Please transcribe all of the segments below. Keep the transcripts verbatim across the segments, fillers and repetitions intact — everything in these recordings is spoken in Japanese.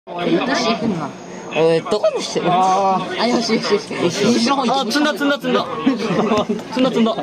私行くんな。 えー、どこにしてる？ ああ、よしよしよし。西の方行あ、積んだ積んだ積んだ。積んだ積んだ。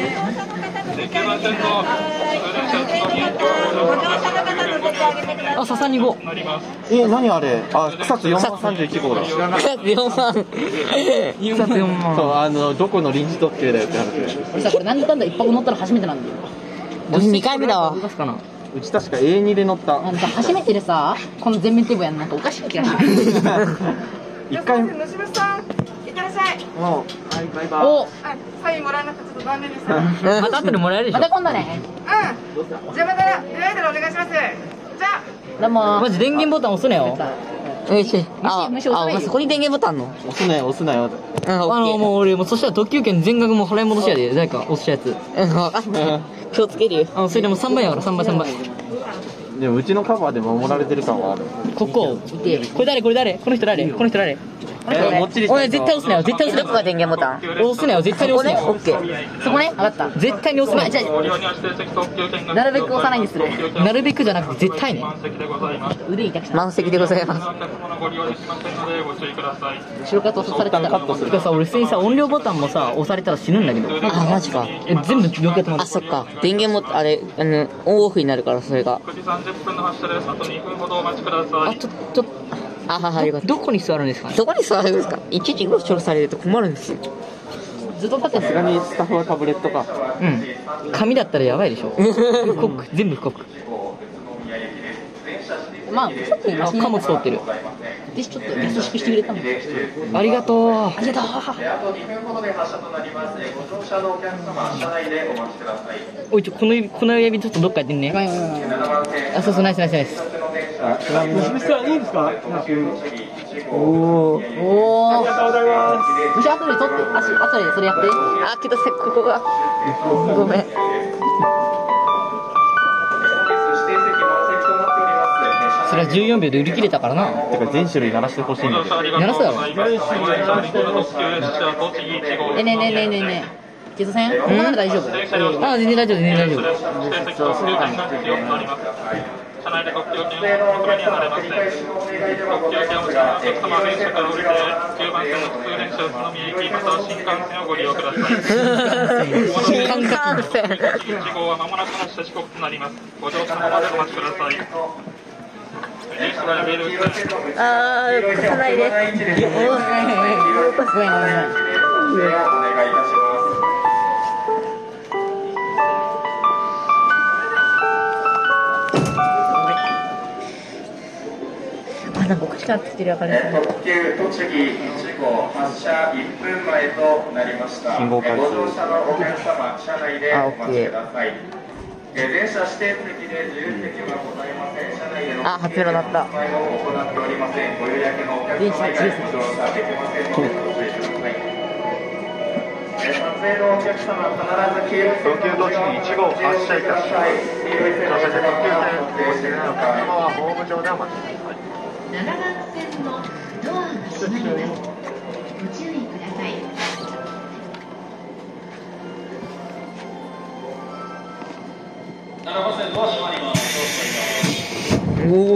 あ、笹にご。 え、何あれ？あ、草津よんまんさんじゅういち号だ。 草津よんまん。草津よんまん。 そう、あの、どこの臨時特急だよって話で。 俺さ、これなんだかんだ一泊乗ったら初めてなんだよ。 俺にかいめだわ。 うち確か エーに で乗った。 あのさ、初めてでさ、この全面テーブルやんなんかおかしい気がする。 一回。 野島さん、いってらっしゃい。 もう、はい、バイバイ。 お、 サインもらえなくてちょっと残念です。 また後でもらえるでしょ。 また今度ね。 うん。じゃあまた出会えたらお願いします。じゃあ。 どうも。 マジ電源ボタン押すなよ。よし。あ、 虫押さないよあ、そこに電源ボタンの。 押すなよ、押すなよ。 うん、あの、もう俺、もうそしたら特急券全額も払い戻しやで、誰か押したやつ。うん、分かった。気をつけるよ。あ、それでもさんばいやから、さんばいさんばい。 でもうちのカバーで守られてる感はある。 ここ。これ誰これ誰この人誰この人誰え、もっちりした。 おい、絶対押すなよ、絶対押すなよ。どこが電源ボタン押すなよ、絶対に押すなよ。オッケー。 そこね、分かった。 絶対に押すなよ。 じゃあ、なるべく押さないんでする。 なるべくじゃなくて絶対ね。 腕痛くした。 満席でございます。 後ろから押されてたらカットする。 てかさ、俺普通にさ、音量ボタンもさ、押されたら死ぬんだけど。あ、マジか。え、全部避けてもらって。あ、そっか。電源も、あれ、あの、オンオフになるから、それが。 くじさんじゅっぷんの発車です。あとにふんほどお待ちください。 あ、ちょ、ちょ、あ、はいはい、よかった。どこに座るんですかね。どこに座るんですか。いちいちご視聴されると困るんですよ。 ずっと立ってさすがにスタッフはタブレットか。 うん。紙だったらやばいでしょ。不告、全部不告。 まあ、ちょっとあ、貨物通ってる。 私ちょっと優しくしてくれたの。 ありがとう。 ありがとう。 おい、ちょ、この指、この指ちょっとどっかやってんね。あ、そうそう、ナイスナイスナイス。 娘さんいいですか？おお。 おお。ありがとうございます。虫後で取って、足、後でそれやって。 あ、けどさ、ここが。ごめん。それはじゅうよんびょうで売り切れたからな。 てか全種類鳴らしてほしいんだけど。 鳴らすだろ。 え、ねえねえねえねえねえ。ゲソ戦？こんなの大丈夫？ あ、全然大丈夫、全然大丈夫。 車内でご利用券をお求めにはなれません。ご利用券をお持ちのお客様は電車から降りてじゅうばん線の普通電車宇都宮行きまたは新幹線をご利用ください。 新幹線。 いち号は間もなく発車時刻となります。ご乗車のまでお待ちください。 あー、貸さないで。 ごめんごめんごめん。 お願いいたします。 あ、なんかおかしくなってきてるやからね。 特急栃木いち号発車いっぷんまえとなりました。 信号開始。 ご乗車のお客様、車内でお待ちください。電車指定席で自由席はございません。車内でのあ、発表になった。 行っておりません。ご予約のお客様以外ご乗車できませんのでご注意ください。撮影のお客様、必ず特急栃木いち号発車いたします。そして特急線お持ちのお客様はホーム上でお待ちください。 ななばん線のドアが閉まります。ご注意ください。 ななばん線ドア閉まります。 おお。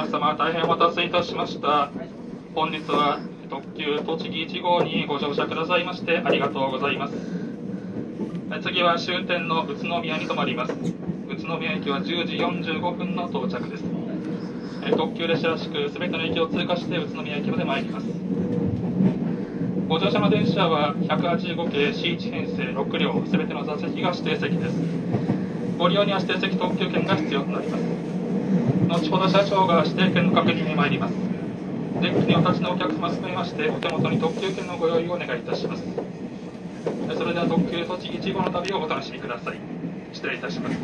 様、大変お待たせいたしました。本日は特急栃木いち号にご乗車くださいましてありがとうございます。次は終点の宇都宮に停まります。宇都宮駅はじゅうじよんじゅうごふんの到着です。特急列車らしく全ての駅を通過して宇都宮駅まで参ります。ご乗車の電車はひゃくはちじゅうごけい シーワン 編成ろくりょう、全ての座席が指定席です。ご利用には指定席特急券が必要となります。後ほど車掌が指定券の確認に参ります。デッキにお立ちのお客様含めましてお手元に特急券のご用意をお願いいたします。それでは特急栃木いち号の旅をお楽しみください。失礼いたします。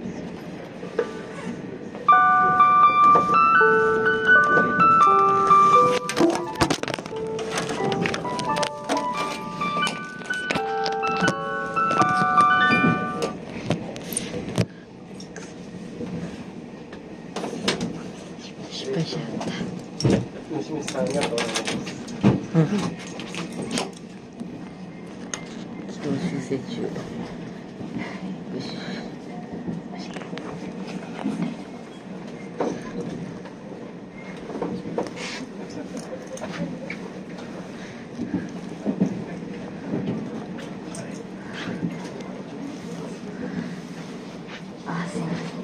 失敗しちゃった。 西光さんありがとうございます。 うん。軌道修正中。よし。あ、すいません。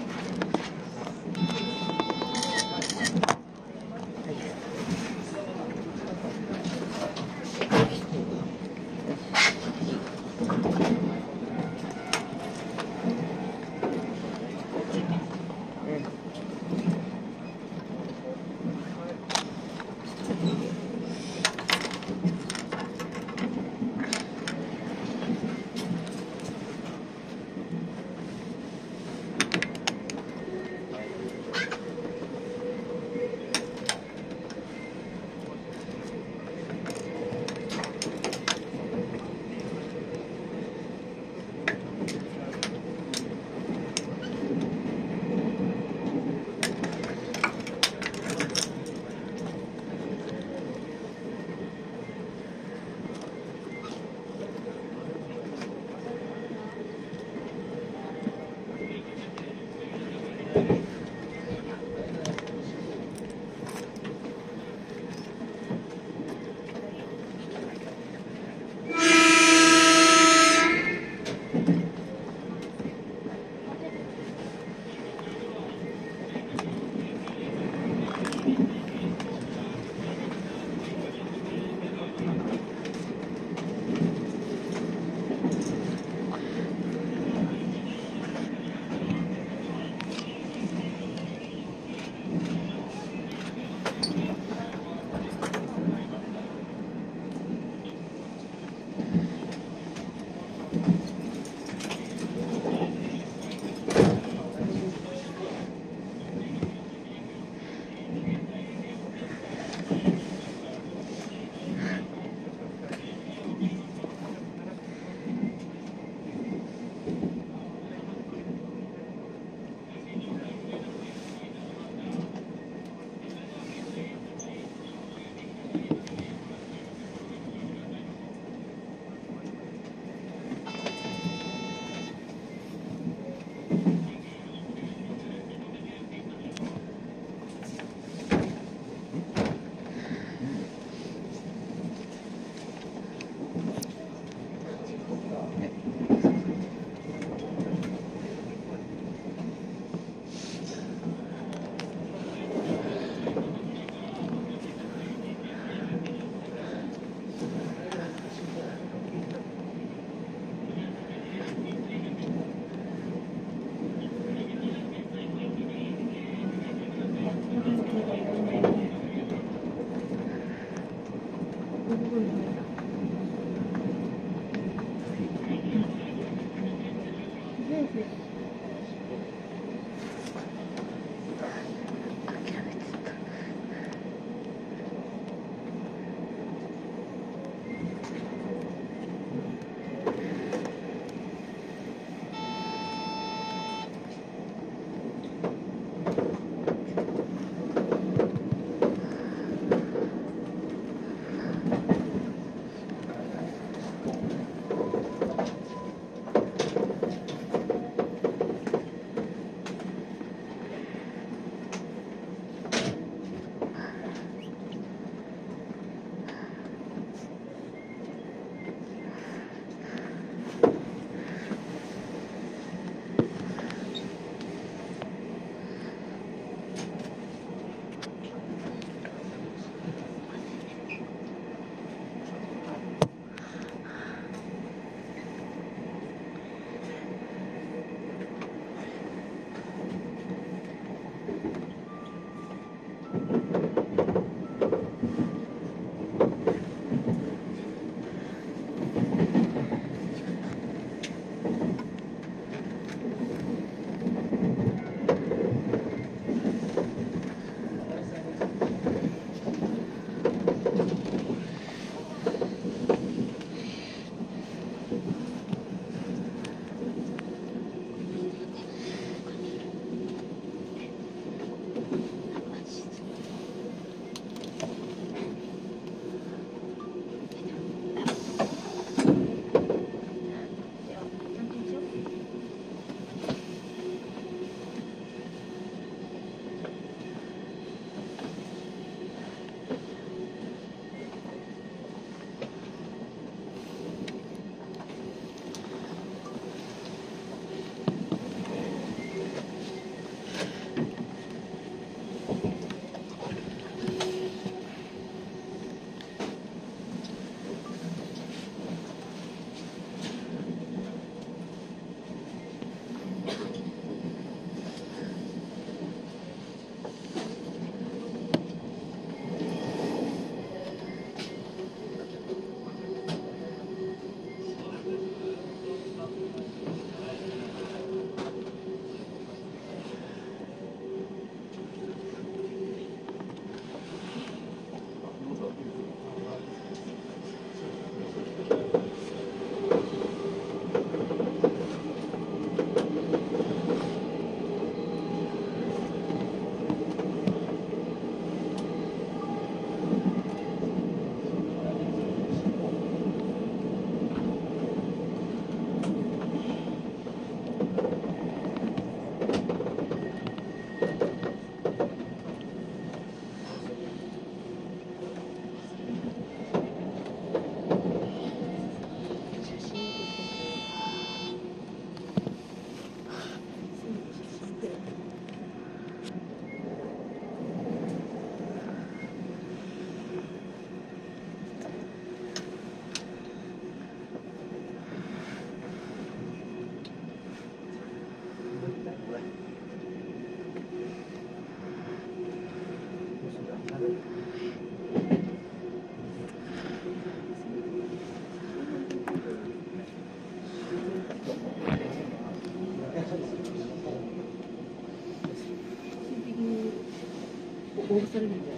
応募されるんだよ。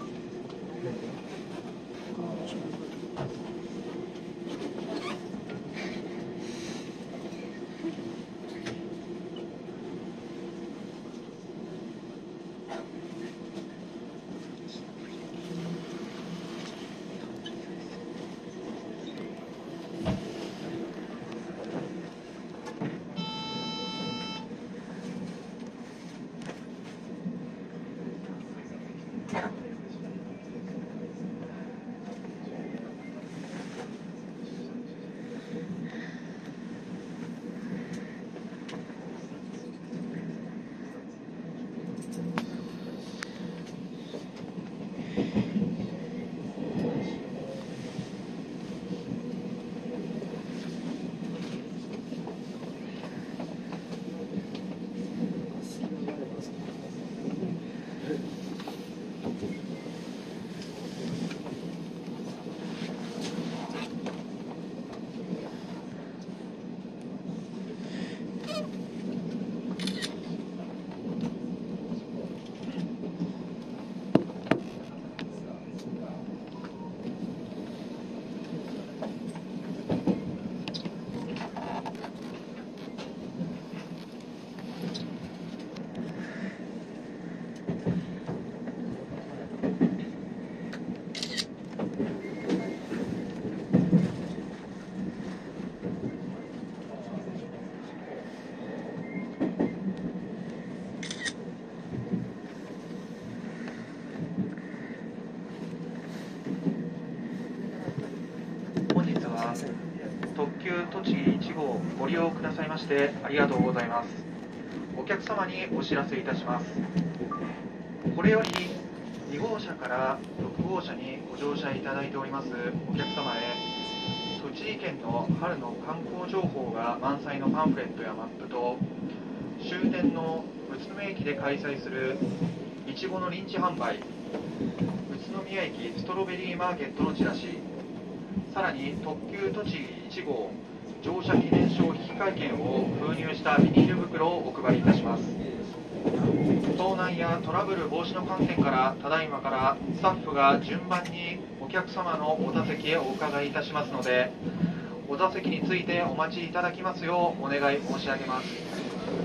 特急栃木いち号ご利用くださいましてありがとうございます。お客様にお知らせいたします。これよりに号車からろく号車にご乗車いただいておりますお客様へ、栃木県の春の観光情報が満載のパンフレットやマップと、終点の宇都宮駅で開催するいちごの臨時販売、宇都宮駅ストロベリーマーケットのチラシ、さらに特急栃木いち号乗車記念証引換券を封入したビニール袋をお配りいたします。盗難やトラブル防止の観点から、ただいまからスタッフが順番にお客様のお座席へお伺いいたしますので、お座席についてお待ちいただきますようお願い申し上げます。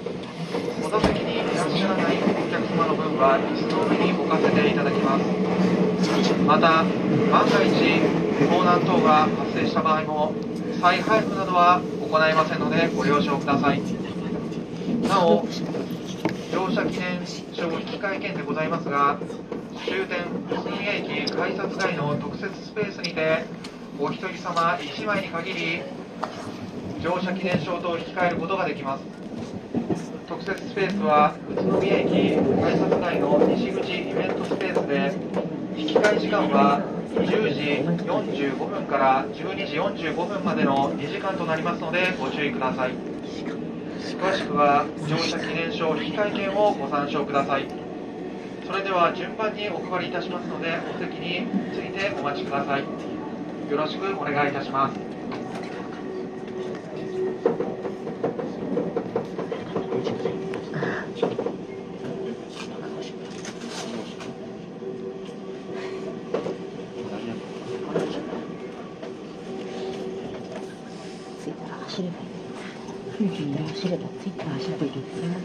元席にいらっしゃらないお客様の分は椅子の上に置かせていただきます。また万が一盗難等が発生した場合も再配布などは行いませんのでご了承ください。なお乗車記念証引換券でございますが、終点宇都宮駅改札外の特設スペースにてお一人様いちまいに限り乗車記念証と引き換えることができます。特設スペースは宇都宮駅改札外の西口イベントスペースで、引き換え時間はじゅうじよんじゅうごふんからじゅうにじよんじゅうごふんまでのにじかんとなりますのでご注意ください。詳しくは乗車記念証引換券をご参照ください。それでは順番にお配りいたしますので、お席についてお待ちください。よろしくお願いいたします。 着いたら走ればいい。走れば着いたら走ればいい。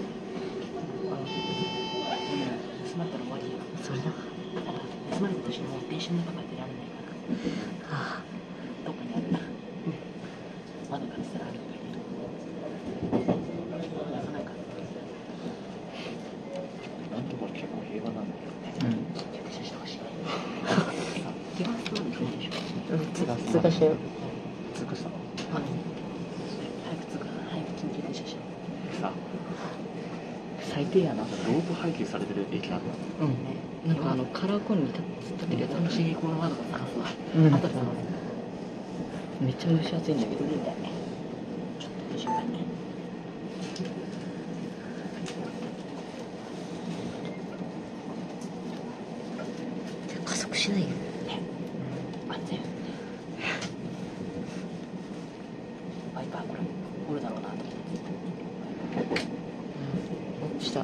詰まったら終わりよ。それだ。詰まるとしても電車の中から出られないから。はあ、どっかにあるな。うん。窓からしたらあるんだけど。出さないから。なんとか結構平和なんだけどね。うん。駐車してほしい。気がするんでしょ。うん、通過したよ。通過したの？はい。早く通過、早く緊急停車しよう。さ、最低やな。ロープ配給されてる駅あるの？うんね。なんかあのカラーコーンに立ってるやつ。楽しいこの窓が探すわ。うん。あとで探す。めっちゃ蒸し暑いんだけど。いいんだよね。ちょっと心配ね。加速しないよ。ね。安全。ワイパーこれおるだろうなと思って。うん。お、した。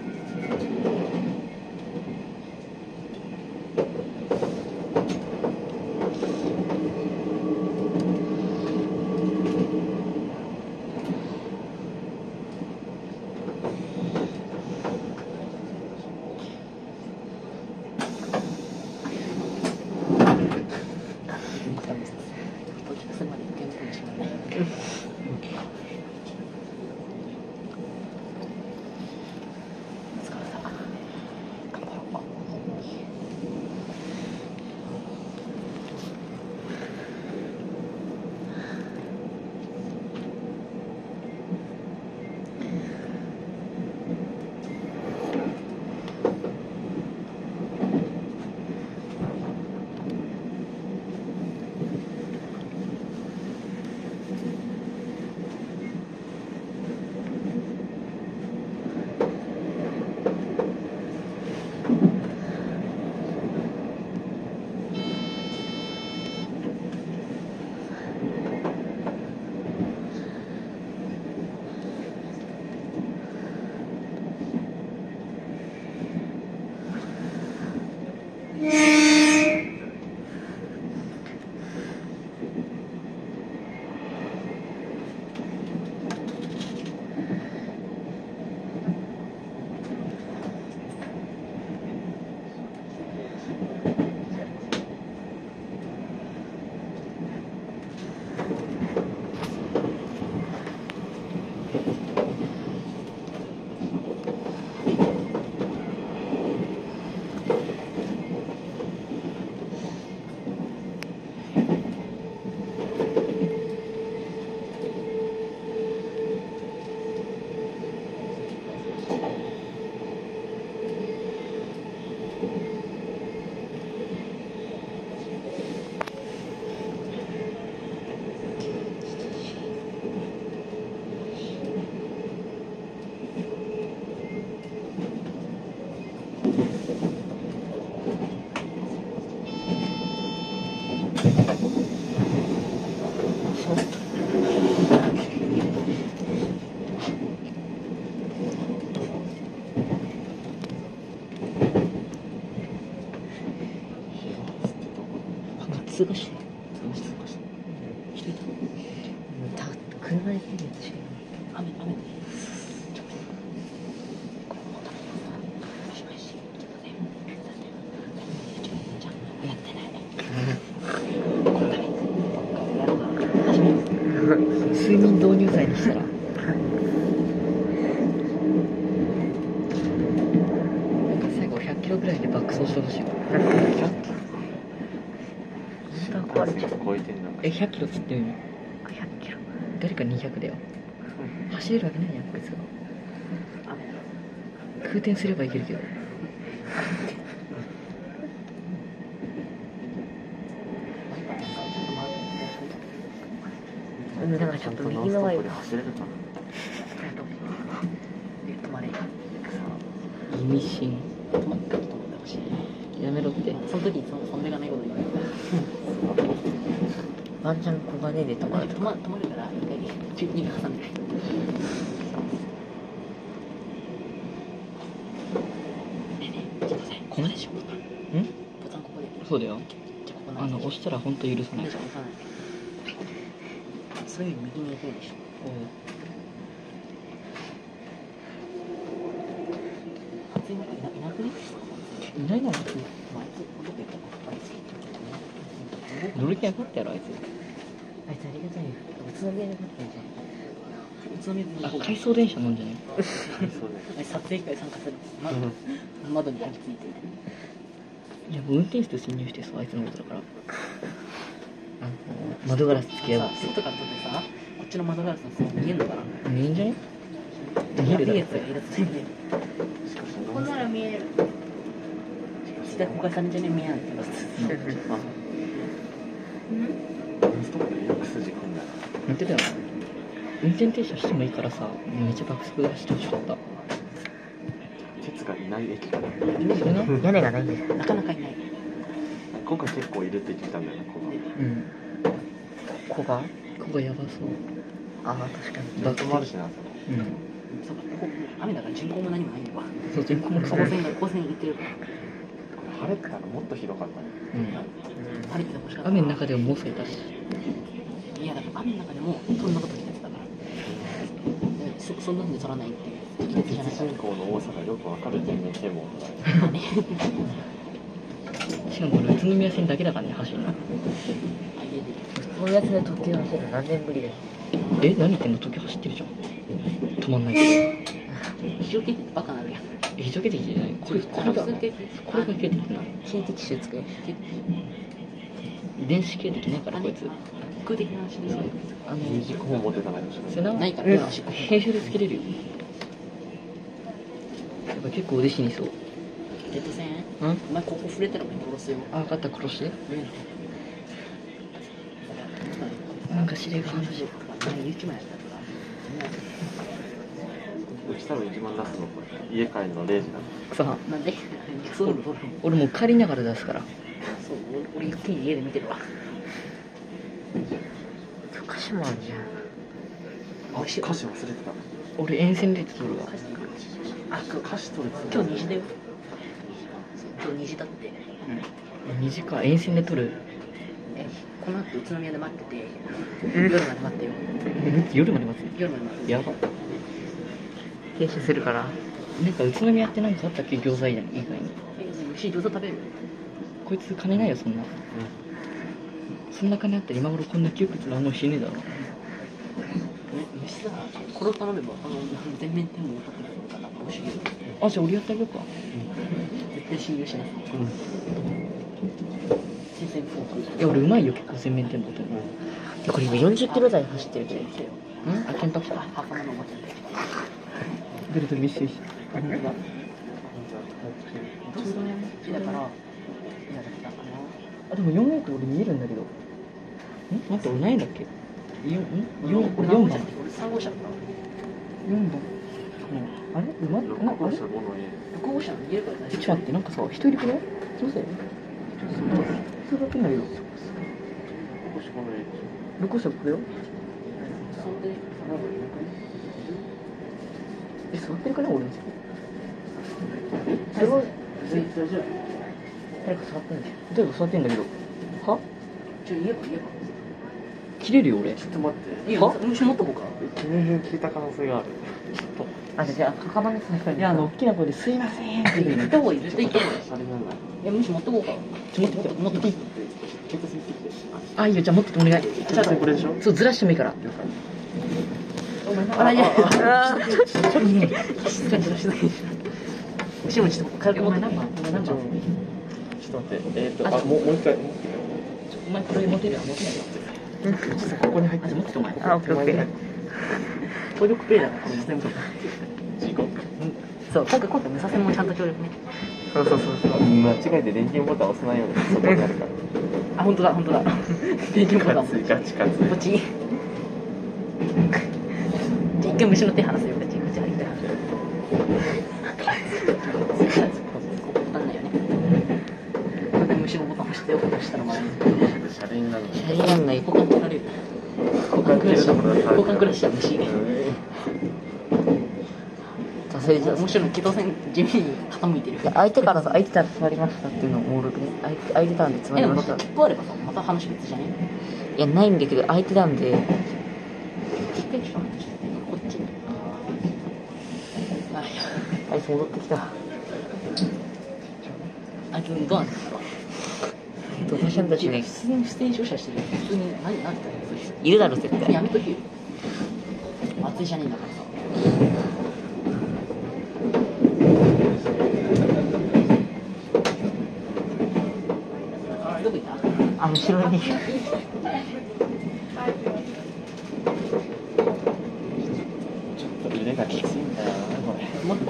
通過して。通過して。人いた。た車で来るやつしかいない。雨、雨。ちょっと。 にしたらなんか最後ひゃっキロぐらいで爆走してほしいわ。 ひゃっキロ新幹線超えてんのか。 え、ひゃっキロって言ってみる？ ひゃっキロ。 誰かにひゃくだよ。走れるわけないやんこいつが。空転すればいけるけど。 うん、だからちょっと右のワイパー。 走れるかな。 止まれ。 意味深。 止まって止まってほしい。 やめろって。 その時にそのそんでがないこと言われる。ワンチャン小金で止まるとか。止ま止まるから一回中に挟んで。ここでしょ。ん？ボタンここで。 そうだよ。 じゃここない。 あの押したら本当許さない。 じゃ押さない。そういう右に行くんでしょ。初音なんかいないなくね？ いないな。 あいつどこ行ったの？あいつ。 乗る気なかったやろあいつ。 あいつありがたいよ。宇都宮で待ってんじゃん。宇都宮であ、回送電車なんじゃない？ あれ撮影会参加する。ま窓に焼き付いてる。 いやもう運転室で侵入してさ、あいつのことだから。あの窓ガラスつけやがって。 外から撮ってさ、こっちの窓ガラスの外見えんのかな？ 見えんじゃね？見えるだろ。 やつがいるやつね。こんなら見える。下公開されんじゃね見えないけど。 ノンストップでよく筋組んだな。 言ってたよな。運転停車してもいいからさ、めっちゃ爆速で走ってほしかった。 鉄がいない駅から。 それな。 屋根がないんです。なかなかいない。 今回結構いるって言ってたんだよな、ここが。 うん。 ここが？ ここやばそう。 ああ、確かに。 バックもあるしな、そこ。 うん。 そうか、ここ雨だから人口も何もないんだわ。 そう、人口も高線が高線行ってるから。 晴れてたらもっとひどかったね。 うん。 晴れててほしかった。 雨の中でももうそれたし。 いやだから雨の中でもそんなこと聞いてたから。そそんなふうに取らないっていう。 鉄人口の多さがよくわかる全面検問だね。 しかも俺宇都宮線だけだからね、走るの。 こういうやつで時計走るの何年ぶりだよ。 え、何言ってんの？時走ってるじゃん。止まんないけど。 非常勤ってバカなるやん。 え、非常勤じゃないこれ、これが、これが警的な。 警的手付け。 遺伝子系的ないからこいつ。 空的な話ですね。 あの、 二軸も持ってたないそれな、 ないからうん編集でつけれるよ。やっぱ結構腕死にそう。 レッド線うんお前ここ触れたら俺殺すよ。 あ、分かった、殺して。なんか指令が話してる。 ユーチューブやったうち多分一番出すの家帰るのれいじだね。 さあ、 ら。なんでそういうの撮るの？ 俺もう借りながら出すから。 そう、俺ゆっくり家で見てるわ。歌詞もあるじゃん。 あ、歌詞忘れてた。 俺沿線で撮るわ。 あ、 歌詞取る今日虹だよ。今日虹だって。 にじかん沿線で撮る。 え、この後宇都宮で待ってて、夜まで待ってよ。 夜まで待つ。 夜まで待って。 やば。 停止するから。 なんか宇都宮って何かあったっけ？餃子以外に。 え、牛餃子食べる？ こいつ金ないよそんな。そんな金あったら今頃こんな窮屈な思いしねえだろ。 虫さ、これを頼めばあの全面天も立ってくるから、美味しいよ。 あ、じゃあ俺やってあげようか。 絶対信用しなさい。新鮮フォーク。 いや俺うまいよ結構全面店舗と。 これ今よんじゅっキロ台走ってるけど。 ん？あ、ケンタッキー。 袴のおもちゃで。 どれどれ見せて。 どうするね。だから、いやだからああ、でもよんエイト俺見えるんだけど。ん？待って俺何位だっけ？よん、ん？ の、 よん、 俺よんばん。 俺さん号車だった。 よんばん。あれ？うまっ、な、あれ？ ろく号車の家。 ろく号車の家から大ちょっと待って、なんかさ、人いるくない？すいません。人だけないよ。 ろくろく号車これよ。 そんで、 え、座ってるかな俺の席。 すごい。誰か座ってんじゃん。 誰か座ってんだけど。は？ ちょ、家か家か。 切れるよ俺。 ちょっと待って。 いいよ、虫持っとこうか。 君に聞いた可能性がある。 あ、じゃあ、袴のさ、 いや、あの、大きな声ですいませんって言う行った方がいい、絶対行った方がいい。 あれなんだ。 いや、虫持っとこうか。 ちょ、持ってきて、持ってきて。 血圧見てきて。 あ、いいよ、じゃあ持ってってお願い。 じゃあこれでしょ。 そう、ずらしてもいいから。 了解。 あいやあちょっとちょっと静かにしろ静かにしろ後ろもちょっと軽く持ってお前何番お前何番ちょっと待って、えっと、あ、もうもう一回。 お前これ持てるよ持てないよここに入ってあ持っててお前あ、オッケーオッケー。 協力プレイだからこれ全部事故。 そう今回今回ムサ戦もちゃんと協力ねそうそうそうそう。 間違えて電源ボタン押さないようにそこにあるから。 あ本当だ本当だ電源ボタンガチガチガチ。 こっちじゃあ一回虫の手離すよこっちこっち歩いてわかんないよねこれで虫のボタン押してよ押したら前にシャレになるの。 シャレなんない。 交換取られる交換クラッシャー交換クラッシャー虫それじゃ面白い機動戦地味に傾いてるいや相手からさ、相手から座りましたっていうのをおもろくね。相手相手ターンでつまえでもりました。 切符あればさまた話別じゃねいや、ないんだけど、相手なんで、 一回ちょっと待ってこっちあいやあいつ戻ってきた。 あいつどうなんですかどうしようたちね普、通にステージ乗車してる普通に何何て言ったらいるだろ、絶対。 やめときよ熱いじゃねえんだからさどこ行ったあ、後ろに。 ちょっと腕がきついんだよな、これ。 もっと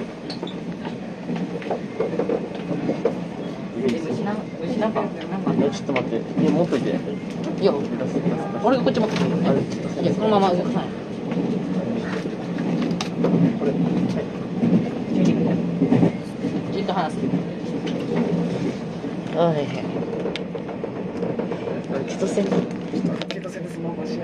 虫何虫何番何番え、ちょっと待って、え、持っといて。 いや俺がこっち持ってくるよねいやそのまま動かないこれはい見てくれじっと離すあね。ちょっとせん。 ケトセンスも欲しい。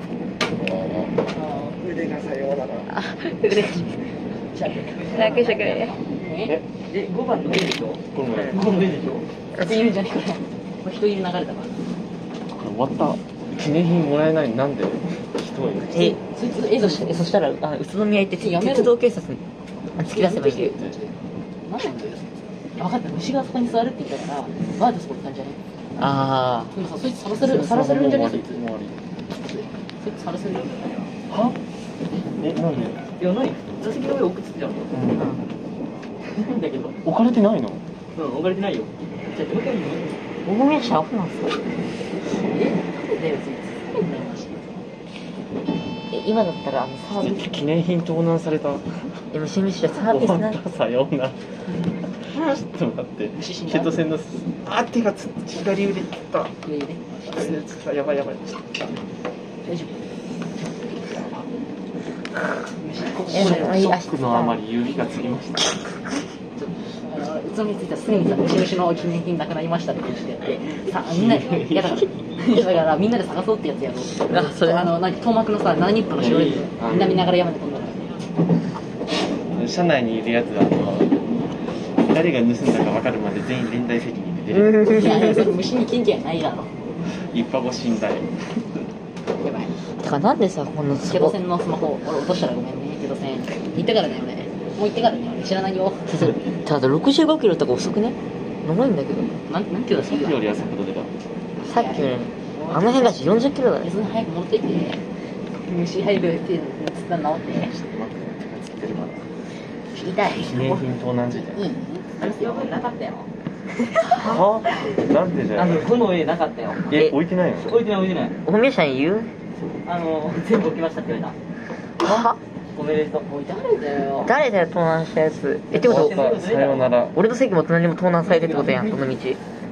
腕がさようだな。 あ、嬉しい。早くしてくれ。 ええごばんの上でしょこの前。 ごばんの上でしょって言うんじゃねえこれこれ人いる流れだから終わった。記念品もらえないのなんで人いるえ、 そいつえそしえそしたら、あ、宇都宮行って、 やめろ鉄道警察に突き出せばいいんだよ。 何なんだよ分かった虫がそこに座るって言ったからバーでそこ行ったんじゃねあでもさそいつさらせるさらせるんじゃねそいつ終わり。 そいつさらせるよはえ、なんでいやない座席の上置くっつってたのなんだけど置かれてないのうん置かれてないよじゃあどうやってあ、大宮市アホなんすか。 えなんだよそいつ変な話え、今だったら、あの、サービス、 記念品盗難された。 え、むしむしろサービスな終わった、さようなら。ちょっと待って。 虫死んだケトセンの、あ、手がつ、左腕切った。 いやいやねやばいやばい。 大丈夫虫ここえ、 これあいい、あ、 ショックのあまり指がつりました。 宇都宮着いたらすぐにさ、虫虫の記念品なくなりましたってしてってさ、みんなで、いやだから、いやだからみんなで探そうってやつやろあそれあの、何、遠幕のさ、なな日本の白いみんな見ながら山で飛んだら車内にいるやつは、あの、誰が盗んだか分かるまで全員連帯責任で出る。 いやいや、それ虫に権限ないだろ一派ご信頼。 やばいてか、なんでさ、このケドセンのスマホ、俺落としたらごめんね、ケドセン行ってからだよねもう行ってからね、俺知らないよただろくじゅうごキロとか遅くね。長いんだけど。 なん、なんていうのさっきよりは速度出た。 さっきより、あの辺だしよんじゅっキロだね。 そんな早く戻っていって虫入るっていうのつったら治ってちょっと待って、つけてるから。 痛い記念品盗難事件。 いいあれよくなかったよはなんでじゃあ。 この上なかったよえ、置いてないの置いてない置いてない大宮さん言うあの、全部置きましたって言われたはおめでとうおい誰だよ誰だよ、盗難したやつ。え、ってこと終わったさようなら。 俺の席も隣にも盗難されてってことやん、この道。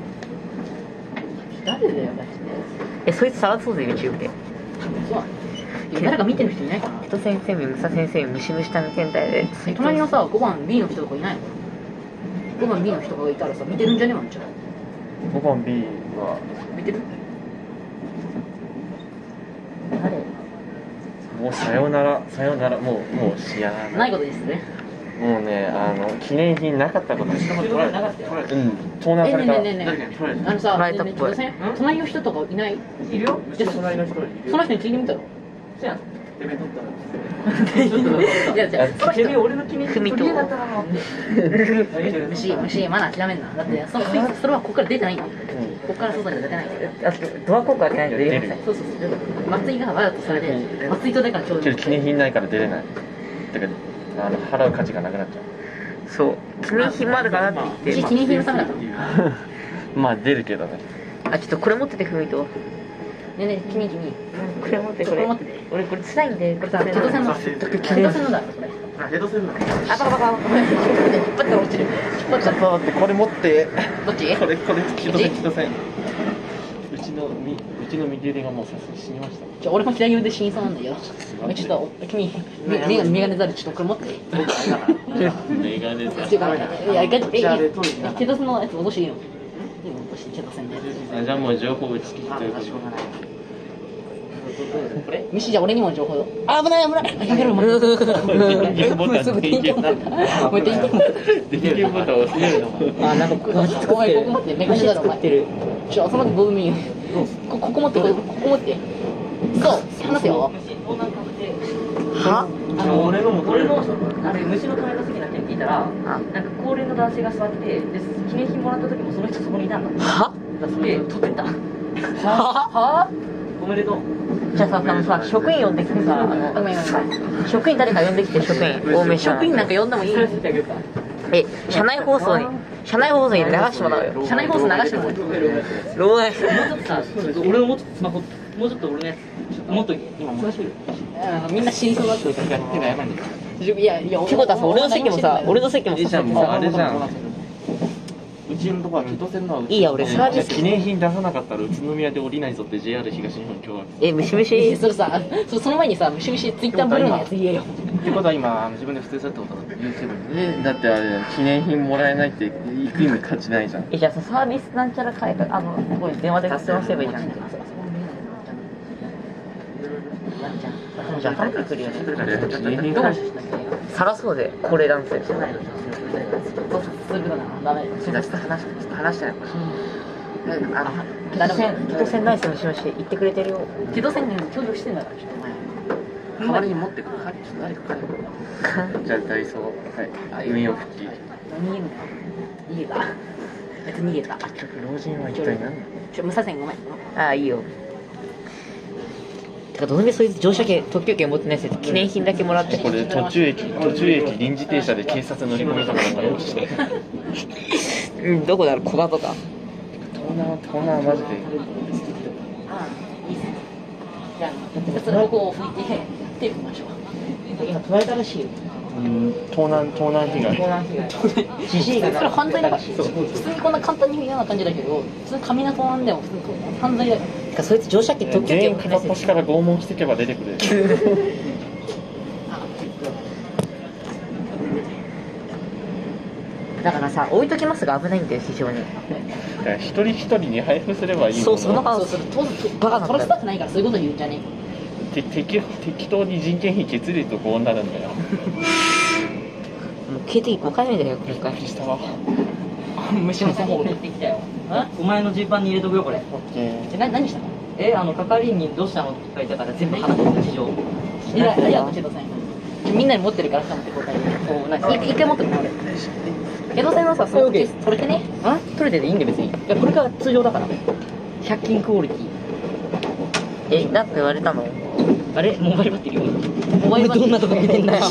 誰だよマジでえ、そいつ探そうぜ、YouTube で。 そうなのいや誰か見てる人いないかな人先生もムサ先生もムシムシ探検隊で。 え隣のさごばん B の人とかいないのごばん B の人がいたらさ見てるんじゃねえワンちゃんごばん B は、 見てる誰もうさようなら、さようなら、もう、もう知らない。 ないことですねもうね、あの、記念品なかったことにしてもらえなかったようん、盗難えされた。 ねえねえねえねえあのさ捉えたっぽいねえねえ隣の人とかいないいるよ。 じゃあ隣の人いるよ。 その人についてみたらそうやん。 いや、じゃあ、その人俺の記念組とだったなのって。虫、虫、まだ諦めんな。だって、その、それはここから出てないんだよ。ここから外に出てないんだよ。 あ、ドアコーク開けないと出れません。 そうそうそう。松井がわざとそれで、松井とだからちょうど。 記念品ないから出れない。てか、あの、払う価値がなくなっちゃそう。記念品もあるかなって言って。 記念品のためだと。 う。まあ、出るけどね。 あ、ちょっとこれ持ってて、ふみと。 ねえねえ、君君。 これ持ってこれ。俺これ辛いんで、これさ、 ヘドセンの、ヘドセンのだろ、それ。 ヘドセンの。 あ、バカバカ。引っ張ったら落ちる。引っ張っちゃった。 待って、これ持って。 どっちこれ、これ、ヘドセン、ヘドセン。うちの、み、うちの右腕がもうさすがに死にました。 じゃ俺も左腕死にそうなんだけど。ちょっと、君、メガネ、メガネザル、ちょっとこれ持って。 メガネザいや、ガチ、え、ヘドセンのやつ落としていいの？ヘドセンで。 あ、じゃあもう情報打ち切りということで。 これミシじゃ俺にも情報よ。あ、危ない危ない。やめろ、もう。 電源ボタン、電源ボタン。 もう電源電源ボタンを押せるの。 あ、なんかここ、お前ここ持って、メガネだろ、お前。ちょ、そのボブミン。ここ持って、ここ持って。そう、話すよ。 は？ あの、俺の、俺の、あれ、虫の止めた席だけ聞いたら、なんか高齢の男性が座ってて、で、記念品もらった時もその人そこにいたんだ。 は？ だって、取ってた。は？は？おめでとう。 じゃあさ、あのさ、職員呼んできてさ、あの、職員誰か呼んできて、職員、多め職員なんか呼んでもいい。 え、車内放送に、車内放送に流してもらうよ。 車内放送流してもらう。 老害。 もうちょっとさ、俺のもうちょっとスマホ、もうちょっと俺のやつ、もっと今もうみんな死にそうだったから、手がやばいんだよ。いやいや、 ってことはさ、俺の席もさ、俺の席もさ、 もうあれじゃん。うちのとこはヘドセンの。 いいや、俺サービス。 記念品出さなかったら宇都宮で降りないぞって ジェイアール 東日本今日は。 え、ムシムシ。 それさ、その前にさ、ムシムシツイッターブルーのやつ言えよ。 ってことは今自分で普通だってことだ。え、だってあれ記念品もらえないって行く意味価値ないじゃん。 え、じゃあさ、サービスなんちゃら変えた、あの、ここに電話で活用すればいいじゃん。じゃあ、入ってくるよね。 記念品返し探そうで、高齢男性。 そういうことなのダメ。 ちょっと話して、話してない。あの、テトセン、テトセンナイスムシムシ言ってくれてるよ。 テトセンに協力してんだから、ちょっとお前。 代わりに持ってくる。ちょっと誰か借りる。じゃあダイソー、はい、運用復帰。 逃げんの逃げた。あいつ逃げた。 結局老人は一体何だ。 ちょ、無左遷ごめん。 ああ、いいよ。てか、どうにそいつ乗車券、特急券持ってないやつ、記念品だけもらって。 これ途中駅、途中駅臨時停車で警察乗り込みとかだから落ちて。 うん、どこだろう、古賀とか。 盗難は、盗難はマジで。 ああ、いいっす。じゃあ、それをこう拭いて、テープましょう。 今、取られたらしいよ。 うん、盗難、盗難被害。 盗難被害。じじいが。 それ犯罪だから。普通にこんな簡単に嫌な感じだけど、普通に紙の盗難でも普通に犯罪だから。 てか、そいつ乗車券、特急全員券持ってないやつ。 片っ端から拷問していけば出てくる。 だからさ、置いときますが危ないんだよ、非常に。 一人一人に配布すればいいの。 そう、そのそう、それ、と、 バカなんだよ取らせたくないから、そういうこと言うんじゃねて適適当に人件費決例とこうなるんだよ。 もう、ケーティーごかいめだよ、今回。 したわ。 え。虫の方送ってきたよ。お前のジーパンに入れとくよ、これ。 オッケー。 え、な、何したの？え、あの、係員にどうしたのって聞かれたから全部話す事情。いや、いや、教えてください。みんなに持ってるからさ、持ってこうかい。そう、なんか、一回持ってるの、俺。江戸線のさ、そういうケース取れてね。 あ取れてていいんだよ、別に。 いや、これが通常だから。ひゃく均クオリティ。 え、なんか言われたの？ あれモバイルバッテリーモバイルバッテリーどんなとこ入れてんだよ。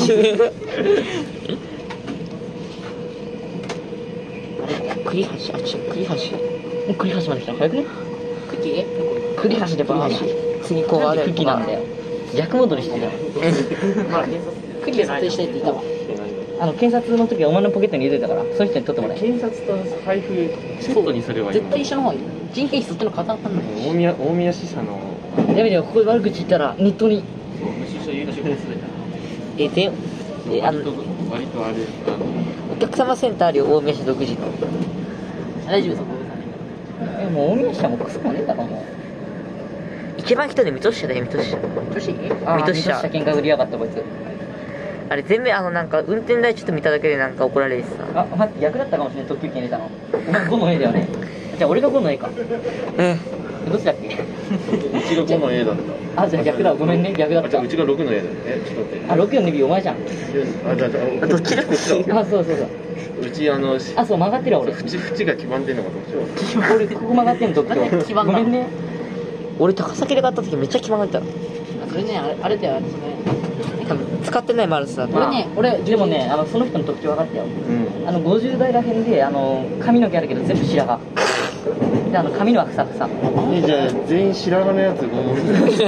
栗橋、あ、ちょ、栗橋。もう栗橋まで来たの早くね？ クッキー栗橋でバーシ次こうあれ。 クッキーなんだよ。 逆戻りしてる。 クッキー撮影したいって言ったわ。あの、検察の時はお前のポケットに入れてたから、そういう人に取ってもらえ。 検察と配布セットにすればいい絶対一緒の方がいい。人件費そっちの方がかんない。 大宮大宮支社のやめてよ、ここで悪口言ったらネットに。 え、で、え、あの、 割とあれあのお客様センター料大宮市独自の。 大丈夫です。え、もう大宮市はもうクソもねえだろ、もう。 一番来たの水戸支社だよ、水戸支社。 女子あ、水戸支社。 水戸支社券が売りやがったこいつ。 あれ全部あのなんか運転台ちょっと見ただけでなんか怒られてさ。 あ、待って、逆だったかもしれない、特急券入れたの。お前ごの A だよね。じゃあ俺がごの A か。 うん。 どっちだっけ？ うちがごの A だった。 あ、じゃあ逆だ。ごめんね、逆だった。 あ、うちがろくの A だ。え、ちょっと待って。 あ、ろくよんの B お前じゃん。 あ、じゃあ、あ、どっちだこっちだ。 あ、そうそうそう。 うち、あの、 あ、そう、曲がってるわ、俺。 縁、縁が黄ばんでんのかと思っ俺、ここ曲がってんの、特徴。 黄ばんだごめんね。 俺高崎で買った時めっちゃ気まぐれた。 それね、あれあれだよ、それ。 多分使ってないマルスだと。 俺ね、俺、 でもね、あの、その人の特徴分かったよ。 うん。 あの、ごじゅう代らへんで、あの、髪の毛あるけど全部白髪。で、あの、髪のはふさふさ。 え、じゃあ、全員白髪のやつご問。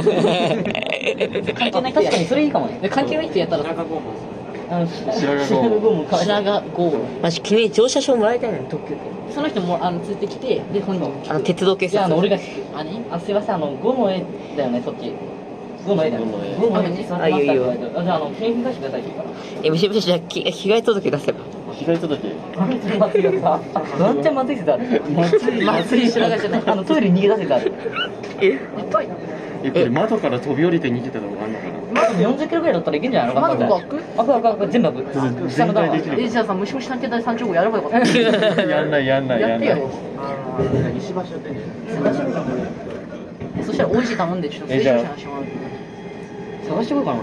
関係ない。確かにそれいいかもね。 関係ないってやったら、 あの、 白髪白髪ゴムかわいい。 白髪ゴール。 マジ君乗車証もらいたいのに特急券。 その人も、あの、連れてきて、で、本人も聞く。 あの鉄道警いや、あ察。 の、俺が聞く。 あ、ね。 あ、すいません、あの、ごの絵だよね、そっち。ごの絵だよね。 ごごの絵に座ってますかあいいよいいよあ、じゃあ、あの、景品出してくださいって言うから。 え、むしろじゃあき被害届出せば。 被害届。 ワンチャンまずいやつだ。ワンチャンまずい説ある。まずい、 まずい白髪じゃないあの、トイレ逃げ出せたある。 ええ、これ窓から飛び降りて逃げたのがあんのかな。 まずよんじゅっキロぐらいだったらいけんじゃないの？ 窓頑張って開く開く開く開く、全部開く。下の段は。 全開できるえ、じゃあさ、ムシムシ探偵隊さんじゅうごやればよかった。 やんないやんないやんない。 やってよ。 西橋って。 そしたら、美味しい頼んで、ちょっとえじゃあステーションしてもらう。 探してこようかな、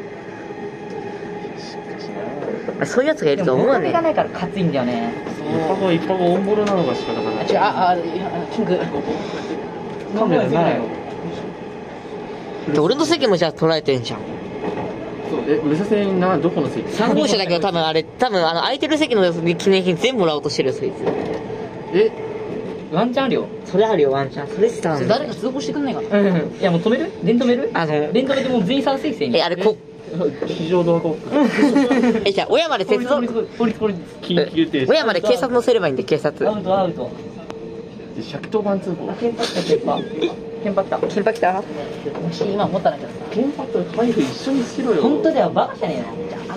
俺。 そういうやつがいると思うわねでも、僕が。ないから勝ついんだよね。 一箱一箱オンボロなのが仕方がない。 違う、あ、あ、いやキング。 カメラない。 で俺の席もじゃあ取られてんじゃん。 そう、え、武蔵線な、どこの席？ さん号車だけど多分あれ、多分あの空いてる席の記念品全部もらおうとしてるよ、そいつ。 え、 ワンチャンあるよ。 それあるよ、ワンチャン。それしたそれ誰か通報してくんないかな。 うん。いや、もう止める？電止める？ あの、 電止めてもう全員賛成性に。 え、あれこ、 非常ドアコック。 え、じゃあ、小山で鉄道、 法律法律法律。 緊急停止。 小山で警察乗せればいいんで、警察。 アウトアウト。 ひゃくとおばん通報あ、。ケンパ来た、ケンパ。ケンパ来た。 金パ来たもし今思ったんだけどさ。 ケンパと配布一緒にしろよ。 本当だよ、バカじゃねえの。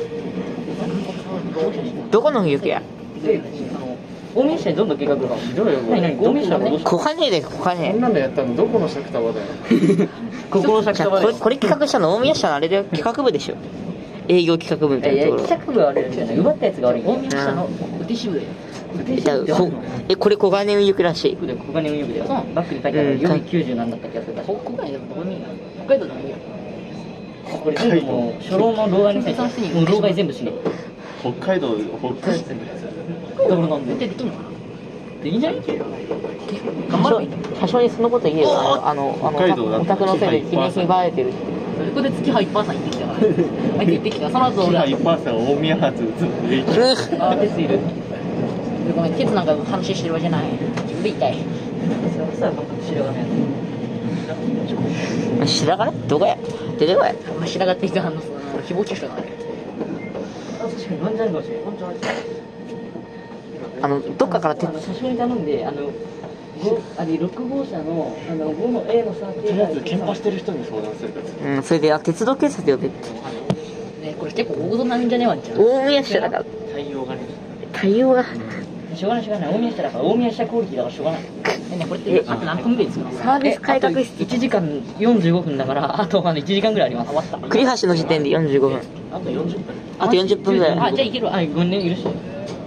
どこの行くや？ あの、大宮市にどんどん計画が。 ひどいよ、これ。 何何大宮市はどうした？ 小金で小こん金。 なのやったのどこの尺束だよ。 ここのじゃあ、これ、これ企画したの大宮市のあれで企画部でしょ。営業企画部みたいいや、 なところ。 企画部は悪いんだよね。奪ったやつが悪いんだよ。 大宮下のうて支部で。 じゃあこえ、これ小金運輸区らしい。 ここがね、運輸部だよ。 そうバックに書いてあるうんよんきゅうじゅうなんだった気がする。確か北海道でもどこにいいの？北海道でもいいよ。 これ全部もう、初老の老害のせいで、もう老害全部死ね。 北海道、北海道。 だからなんで絶対できんのかな？ できんじゃない？ 頑張ればいい。 多少にそのこと言えよ。あの、あの、 北海道だお宅のせいで記念品バレてるって。 そこで月杯いちパーセント行ってきたから。あいつ行ってきた。その後俺今は、 一パーセント大宮発打つんで。 あー、鉄いる。 ごめん、ケツなんか話してるわけじゃない。自分で痛い。 それさ、白髪のやつ。 白髪どこや出てこい。 まあ、白髪って人は、あの、その誹謗中傷だね。 あ、確かにワンチャンあるかもしれない。ワンチャンある。 あの、どっかから手あ、の、車掌に頼んで、あの、ごあれろく号車の、あの、ごの A のさ、 とりあえず、ケンパしてる人に相談するから。 うん、それで、あ、鉄道警察呼べって。 ね、これ結構大事なんじゃねえわんちゃん。 大宮市だから。 対応がね。 対応が。 しょうがないしょうがない。大宮市だから、大宮市クオリティだからしょうがない。 え、ね、これって、あと何分で作るの？ サービス改革室。 いちじかんよんじゅうごふんだから、あとあのいちじかんぐらいあります。終わった。 栗橋の時点でよんじゅうごふん。 あとよんじゅっぷん。 あとよんじゅっぷんぐらい。 あ、じゃあいけるわ。 はい、ごめんね、許して。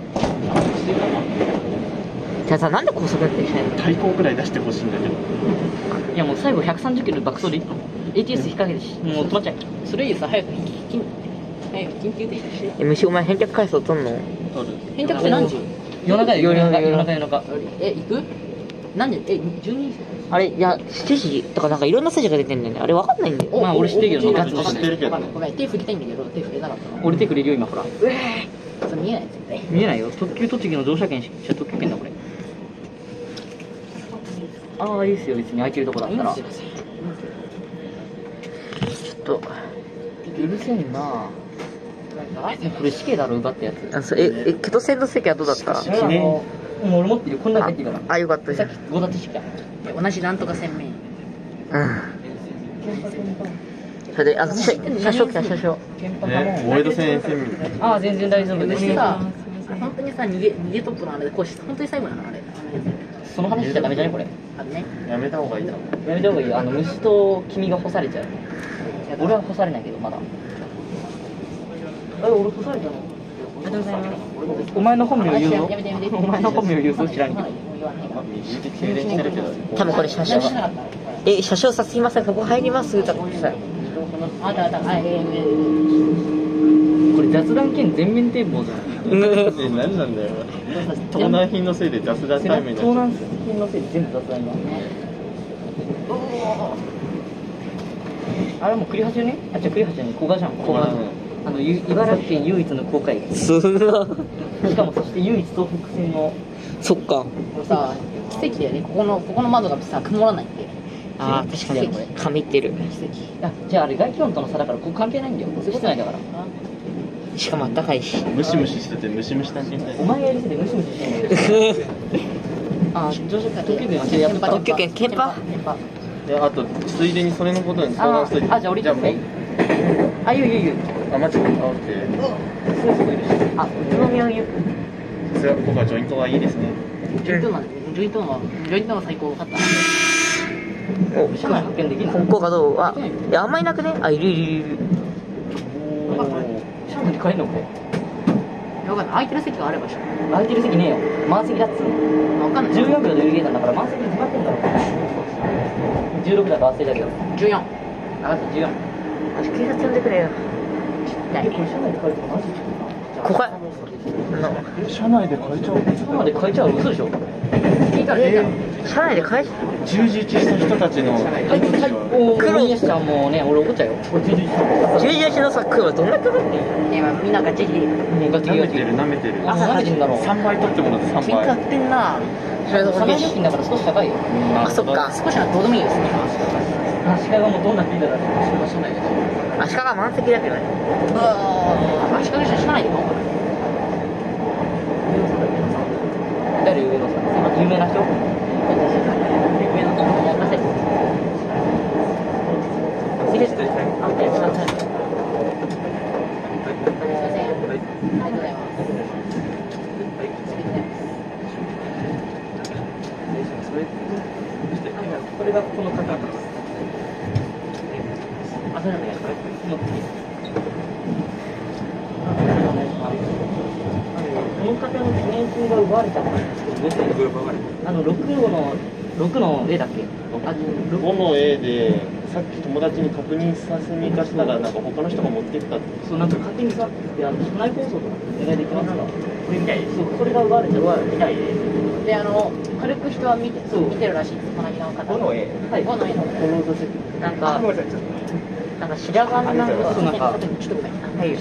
じゃあさ、なんで高速ってしないの？ 対抗くらい出してほしいんだけど。 いやもう最後ひゃくさんじゅっキロで爆走でいいの？ エーティーエス 引っ掛けてし、もう止まっちゃう。 それよりさ、早く緊早く緊急停止して。 え、虫お前返却回数取んの？ 取る。 返却って何時？ 夜中で夜中、夜中夜中。 え、行く？何時？え、じゅうにじ？ あれ、いや、しちじとかなんかいろんな数字が出てんだよね。あれわかんないんだよ。 まあ俺知ってるけどね、ガツの知ってるけどね。 ごめん、手振りたいんだけど、手振れなかったの。 俺手くれるよ今ほら。 それ見えない絶対。 見えないよ。特急栃木の乗車券しか特急券だこれ。ああいいっすよ別に空いてるとこだったら。ちょっとうるせえな。これ死刑だろ奪ったやつ。 あ、そう、え、え、ケトセンの席はどうだった？ あのもう俺持ってるよこんなの入ってるから。 あ、よかったじゃん。 さっきごだってしてきた。 同じなんとか洗面。 うん。それで、あの、車車掌来た、車掌。 ね、大江戸線沿線みたいな。 ああ全然大丈夫です。 でさ、本当にさ、逃げ、逃げトップのあれで、こう本当に最後なのあれ。 その話しちゃダメじゃねこれ。 あれね。 やめた方がいいだろ。 やめた方がいいよ。あの虫と君が干されちゃう。俺は干されないけどまだ。え俺干されたの？ だっとうございます。お前の本名言うぞ。お前の本名言うぞ、知らんけど。 停電してるけど。 多分これ車掌がえ車掌さすいませんそこ入りますとかさあったあった。はい。これ雑談兼全面展望じゃん。 え、何なんだよ。盗難品のせいで雑談タイムになっちゃう。 盗難品のせいで全部雑談今。あれもう栗橋ね。あ、じゃ栗橋じゃね。古賀じゃん。古賀。あのゆ茨城県唯一の公開。 そんなしかもそして唯一東北線の。 そっかこれさ奇跡だよね。ここのここの窓がさ曇らないってあー確かに神ってる奇跡。 あ、じゃああれ外気温との差だからここ関係ないんだよ。そういうことないだから。 しかもあったかいしムシムシしててムシムシ探検隊。 お前がやりすぎてムシムシしてんだよ。あ、上昇特急券はやっぱ特急券ケンパで、あとついでにそれのことに相談しといて。 あ、じゃあ俺じゃあもうあ、いいよいいよいいよ。 あ、マジで。あ、オッケー。 すぐそこいるし。あ、宇都宮言う。 さすが僕はジョイントはいいですね。 ジョイントマンジョイントマンジョイントマン最高かった。 お車内発見できる。 本校がどうあいやあんまいなくねあいるいるいる車内に帰んのこれ。 わかんない。空いてる席があればしょ。 空いてる席ねえよ。満席だっつうの。 わかんない。 じゅうよんびょうで売り切れたんだから満席に決まってんだろ。じゅうろくだか忘れたけど。 じゅうよん。 あ、じゅうよん。 警察呼んでくれよえ、これ車内で帰るとかマジ？ ここ車内で変えちゃう。 車内で帰っちゃうの嘘でしょ。聞いたらええじゃん。 車内で返し従事した人たちの。 はいはい。おー、黒いちゃんもうね、俺怒っちゃうよ。俺全然十字足のサックはどんな曲だっていやみんなガチギリ。 もうガチ舐めてガチ。 る舐めてる。 あ、舐めてんだろう。 三倍取ってもらって三倍。 喧嘩ってんな。それ社内料金だから少し高いよ。 あそっか少しはどうでもいいですね。 足利がもうどんなピザだって知らないけど。 足利満席だけどねああ足利市車内でも。 誰上野さん？有名な人？ 上のところやらせる。 いいですね。あ、いや、すいません。 ありがとうございます。 これがこの方です。あ、それなんだよ。これ持ってきて。この方の記念品が奪われたんですけど、どうしたらいいですか？あの六号の六の絵だっけ？あ、 ごの絵でさっき友達に確認させに行かしたらなんか他の人が持ってきたって。 そうなんか勝手にさってあの社内放送とかお願いできますか？これみたいです。そう、これが奪われた奪われたみたいで。 であの軽く人は見てそう見てるらしいです。隣の方。 ごの絵。 はい。 五の絵の。 なんかなんか白髪のなんかそうなんかちょっとごめん。 はい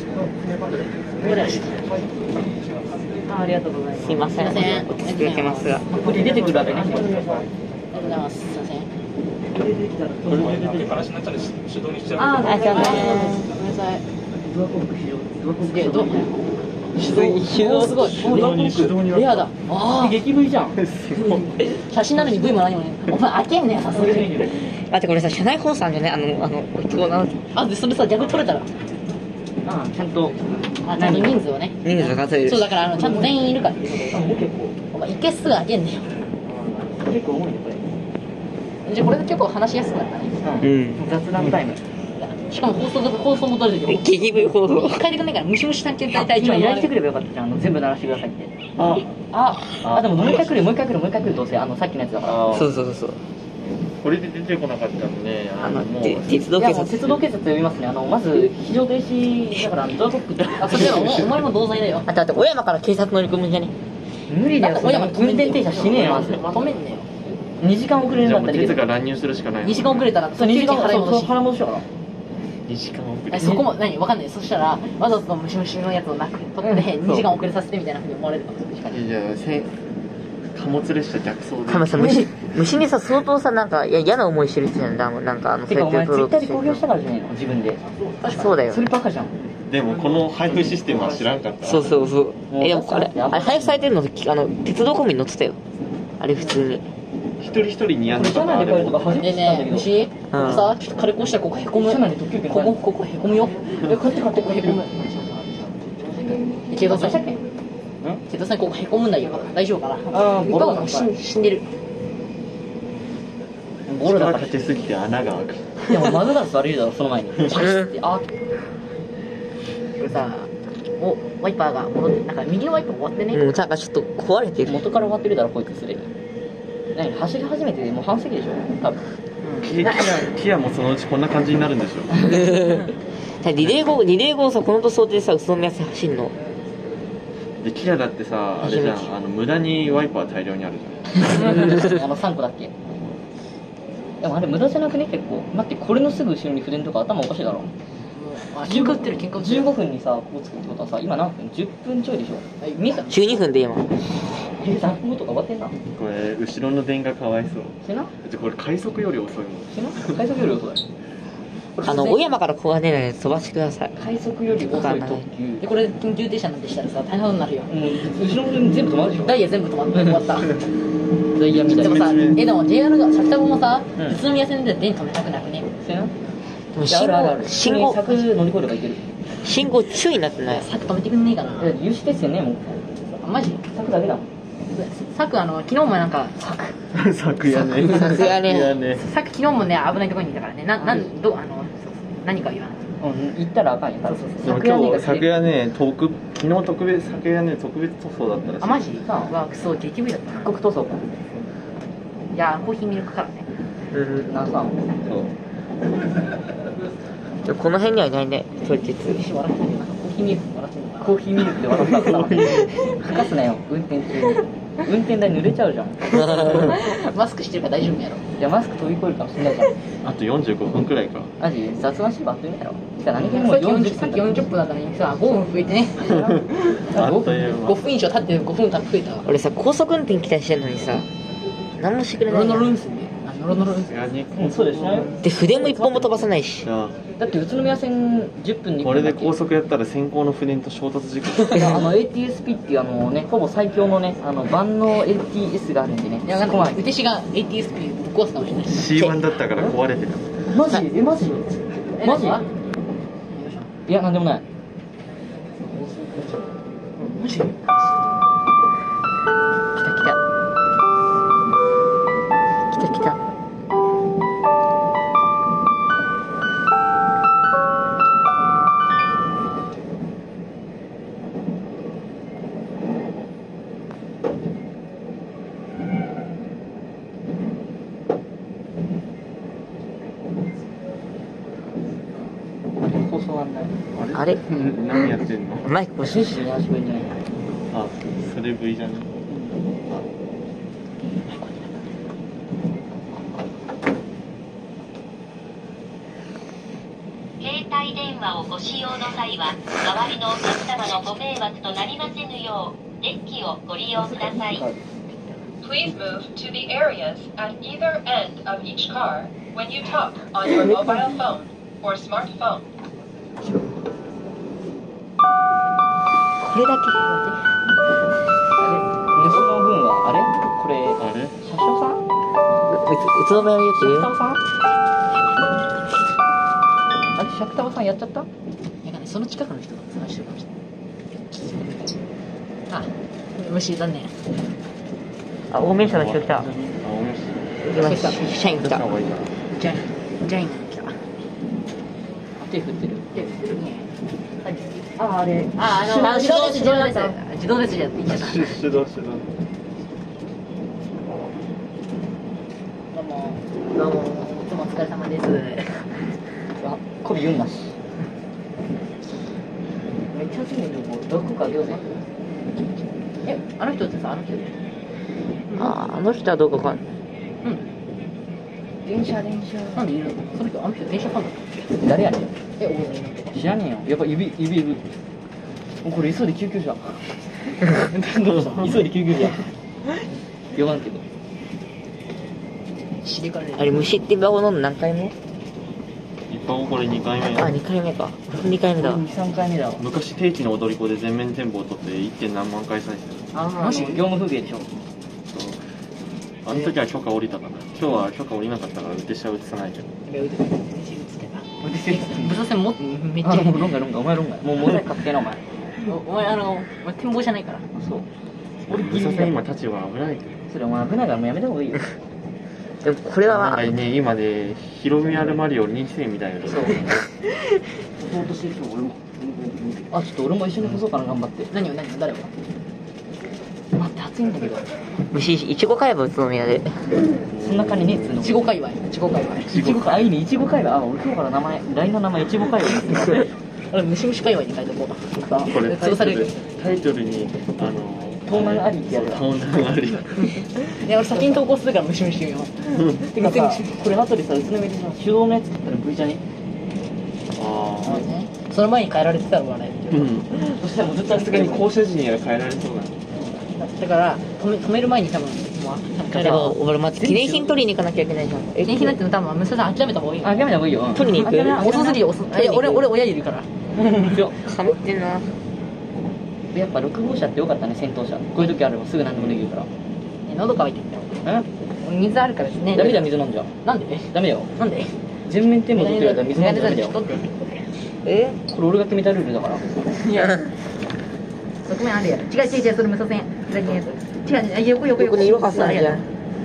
あ、ありがとうございます。 すいませんすいません落ち着けてますがこれ出てくるわけね。 ありがとうございます。すいません。 これ出てきたらこれ出てくる。 話になっちゃうんで手動にしちゃう。 あ、 あじゃあねごめんなさい。 ドアコック非常。ドアコックでどう？ 手動手動すごい。 手動に手動にレアだ。あ激 V じゃん。 あ。写真なのに V も何もね。お前開けんねさすがに。 あてこれさ車内放送なんじゃねあのあのこうなあでそれさ逆に撮れたら。 あ、ちゃんと。 あちゃんと人数をね。 人数数えるそうだからあのちゃんと全員いるからっていうことで。 あ、もう結構。 お前いけすぐ開けんねよ。 結構重いねこれ。 じゃあこれで結構話しやすくなったね。 うん雑談タイム。 しかも放送放送も撮れてるよ。 激部報道一回でくんないからムシムシ探検隊隊長今依頼してくればよかったじゃん。あの全部鳴らしてくださいって。 あ、 ああ、でももう一回来るもう一回来るもう一回来るどうせあのさっきのやつだから。 あそうそうそうそうこれで出てこなかったのね。 あのもうて鉄道いや警察もう鉄道警察呼びますね。あのまず非常停止だからドアコックって。 あそれでもお前も同罪だよ。 あとあと小山から警察乗り込むんじゃね無理だよ。そんな運転停車しねえよまず。 止めんねよ。 にじかん遅れるんじゃあもうだったらいいけど。 鉄が乱入するしかない。 にじかん遅れたらそうにじかん払い戻し。 払い戻しだから。 にじかん遅れ。 えそこも何わかんない。そしたらわざとムシムシのやつをなく取ってにじかん遅れさせてみたいなふうに思われるかもしれない。 いやいやせん貨物列車逆走で。 多分さ虫虫にさ相当さなんかいや嫌な思いしてる人なんだもんなんかあのてかお前ツイッターでして公表したからじゃねえの自分で。 そうだよそれバカじゃん。 でもこの配布システムは知らんかった。 そうそうそうもうえでもあれあれ配布されてるのあの鉄道コミに乗ってたよあれ普通に一人一人にやんこれ車内で帰るとか初めてで知ったんだけど。 ね虫さちょっと軽く押したらここへこむ。 車内で特急券ここここへこむよ。えこうやってこうやってここへこむ。警察さん警察さんここへこむんだけど大丈夫かな。 あーボロだもう死ん死んでる。 ボロだから。 力かけすぎて穴が開く。 いやもう窓ガラス悪いだろその前に。パシッてあ。 これさおワイパーが戻ってなんか右のワイパー終わってね、 もうなんかちょっと壊れてる。 元から終わってるだろこいつすでに。何走り始めてもう半世紀でしょ多分。 キアキアもそのうちこんな感じになるんでしょ。 リレー後リレー後さこの塗装でさ宇都宮線走んの。 でキアだってさあれじゃん、あの無駄にワイパー大量にあるじゃん。 あのさんこだっけ。でもあれ無駄じゃなくね結構。待ってこれのすぐ後ろに筆とか頭おかしいだろ。喧嘩売ってる喧嘩売ってる。じゅうごふんにさこうつくってことはさ今何分じゅっぷんちょいでしょ。見えたじゅうにふんで今じゅうさんぷんごとか終わってんな。 これ後ろの電がかわいそう。 しなじゃこれ快速より遅いもん。 しな快速より遅い。 あの小山から小金井まで飛ばしてください。 快速より遅い特急でこれ緊急停車なんてしたらさ大変なことになるよ。うん後ろの全部止まるでしょ。ダイヤ全部止まって終わった。ダイヤみたいな。でもさえでも ジェイアール がシャクタゴもさ宇都宮線で電止めたくなくね。せなでも信号信号柵乗り越えればいける。 信号注意になってない。 柵止めてくんねえかな。有刺鉄線ねもう。あマジ柵だけだもん。柵あの昨日もなんか柵柵やね。 柵やね。 ね。 柵昨日もね危ないところにいたからね。ななんどあの何か言わない。うん行ったらあかんよ。そうそうそう。 でも今日昨夜ね特昨日特別昨夜ね特別塗装だったらしい。 あマジ？わクソ激 V だった。復刻塗装か。いやコーヒーミルクからね。 うんなさん。 そうこの辺にはいないね撮り鉄。 コーヒーミルク笑ってんのかな。コーヒーミルクで笑ったらかかすなよ運転中に。運転台濡れちゃうじゃん。マスクしてるから大丈夫やろ。いやマスク飛び越えるかもしれないじゃん。 あとよんじゅうごふんくらいか。 マジ雑談しばっといやろ。じゃあ何気にもうよんじゅっぷんよんじゅっぷんだったのにさごふん増えてね。 あっという間。 ごふん以上経ってごふん経って増えた。 俺さ高速運転期待してんのにさ何もしてくれない。 ノロノロ運転で。ノロノロ運転。うんそうでしょ。 で筆も一本も飛ばさないし。 だって宇都宮線じゅっぷんにこれで高速やったら先行の船と衝突事故。 いやあの エーティーエスピー っていうあのねほぼ最強のねあの万能 エーティーエス があるんでね。いやなんかうてしが エーティーエスピー ぶっ壊すかもしれない。 シーワン だったから壊れてた。 マジえマジマジいやなんでもないマジ。来た来た来た来た。放送案内。 あれ何やってんの？ マイク紳士にやらしてくれんじゃないか。 あ、それ V じゃね。 携帯電話をご使用の際は周りのお客様のご迷惑となりませぬようデッキをご利用ください。Please move to the areas at either end of each car when you talk on your mobile phone or smartphone. これだけあれ息子の分はあれこれあれ？ 車掌さん？ 宇都宮のやつシャクタオさん？あれシャクタオさんやっちゃった？いやその近くの人が探してるかもしれない。あ、虫残念。 あ、大名車の人来た。 あ、面今社員来た。 白い。 ジャイジャイ来た。手振ってる。手振ってるね。あ、あれ。あ、あの自動です自動です自動ですじゃって言っちゃった。 手動手動。 どうもどうもいつもお疲れ様です。あ、これ言うんだし。めっちゃ熱いね。どこか両ぜ。え、あの人ってさあの人。 あ、あの人はどこか。 うん。電車電車。なんでいるの？その人あの人電車ファンだった。誰やねん。え、覚えてない。知らねえよ。やっぱ指指指。もうこれ急いで救急車。どうした？急いで救急車。呼ばんけど。しでかれる。 あれ虫ってバオ飲んで何回目？ 一般これにかいめ。 あ、にかいめか。にかい目だ。 に、さんかいめだわ。 昔定期の踊り子で全面展望撮って いってん 何万回再生。 あマジ？業務風景でしょ。 あの時は許可下りたかな。今日は許可下りなかったから、うてしは映さないけど。 武装線もめっちゃロンガロンガお前ロンガもうモザイクかけなお前お前あのお前展望じゃないからそう俺ギリ今立場危ないけどそれお前危ないからもうやめた方がいいよでもこれはなんかね今ねヒロミアルマリオに世みたいなそう弟してる人俺もあ、ちょっと俺も一緒に干そうかな、頑張って。 何を何を誰を待って、暑いんだけど。 虫、いちご買えば宇都宮で。 そんな金ねえっつうの。 いちご界隈いちご界隈いちごか、あ、いいね、いちご界隈。あ、俺今日から名前、ライン の名前いちご界隈です。 俺ムシムシ界隈に書いとこうこれタイトル潰されるタイトルにあの盗難ありってやる。 盗難あり。 いや俺先に投稿するからムシムシ見ようてかさ、これ後でさ、宇都宮でさ、手動のやつだったら V じゃね。 ああ。 その前に変えられてたら笑えるうん。そしたらもうずっとさすがに降車時には変えられそうだ。 だから止め止める前に多分もうだけど、俺待って、記念品取りに行かなきゃいけないじゃん。 記念品だって多分娘さん諦めた方がいいよあ、諦めた方がいいよ。 取りに行く遅すぎる遅すぎるいや俺俺親いるからかぶってんな。 やっぱろく号車ってよかったね、先頭車。こういう時あればすぐ何でもできるから。 え喉乾いてるえ俺水あるからですねダメだよ、水飲んじゃ。 なんでダメよ。 なんで全面展望取ってるやつは水飲んじゃダメだよ。 取ってえこれ俺が決めたルールだから。 いや側面あるやろ違う違う違うそれ無差線左のやつ違う違う横横横横に色はさんじゃん。 はい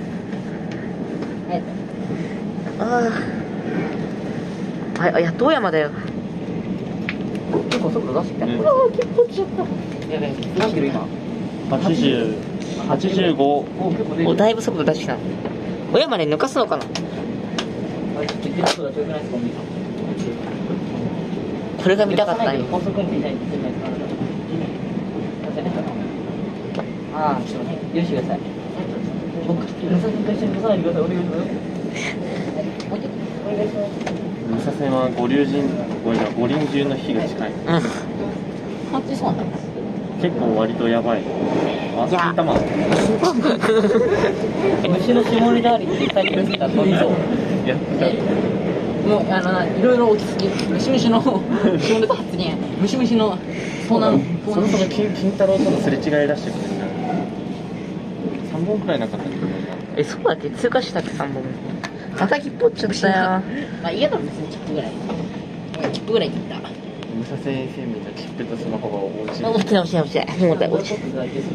ああ。あ、いや、遠山だよ。 結構速度出してきたね。 うんうわー、結構落ちちゃった。やべえ、何キロ今八十八十五。 お、結構出る。 お、だいぶ速度出してきたの。親まで抜かすのかな。 あれ、ちょっと言ってることが遠くないですか、お兄さん。 これが見たかったね。 高速運転したいって言ってないですから。ああ、ちょっとね、許してください。僕、ムサさんと一緒に出さないでください。お願いします。お願いします。 武蔵線は五竜神、ごめんな、五輪中の日が近い。 うん。 本当にそうなの結構割とやばい。あ、 いや金玉。 虫の下ネタありって書いてくれてたら飛びそう。 いや、 もうあのないろいろ落ち着きムシムシの下ネタ発言ムシムシの盗難盗難そろそろ金金太郎とのすれ違いらしいことになる。三本くらいなかったけど。 え、そうだっけ、通過したっけ、さんぼん。また切符落ちちゃったよ。 まあ嫌だろ別にチップぐらいチップぐらい切った武蔵線線見たチップとスマホが落ちる。 落ちない落ちない落ちない。もうだ、落ちない。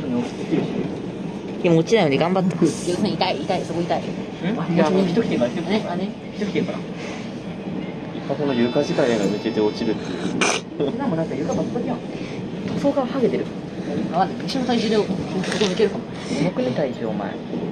でも落ちないので頑張ってます。 要するに痛い痛いそこ痛いいや、人来てるから、人来てるから。 あね人来てるから。 この床地界が抜けて落ちるっていう。 今もなんか床ばっかりやん。塗装が剥げてる。 あ待って虫の体重でここ抜けるかも重くね、体重、お前。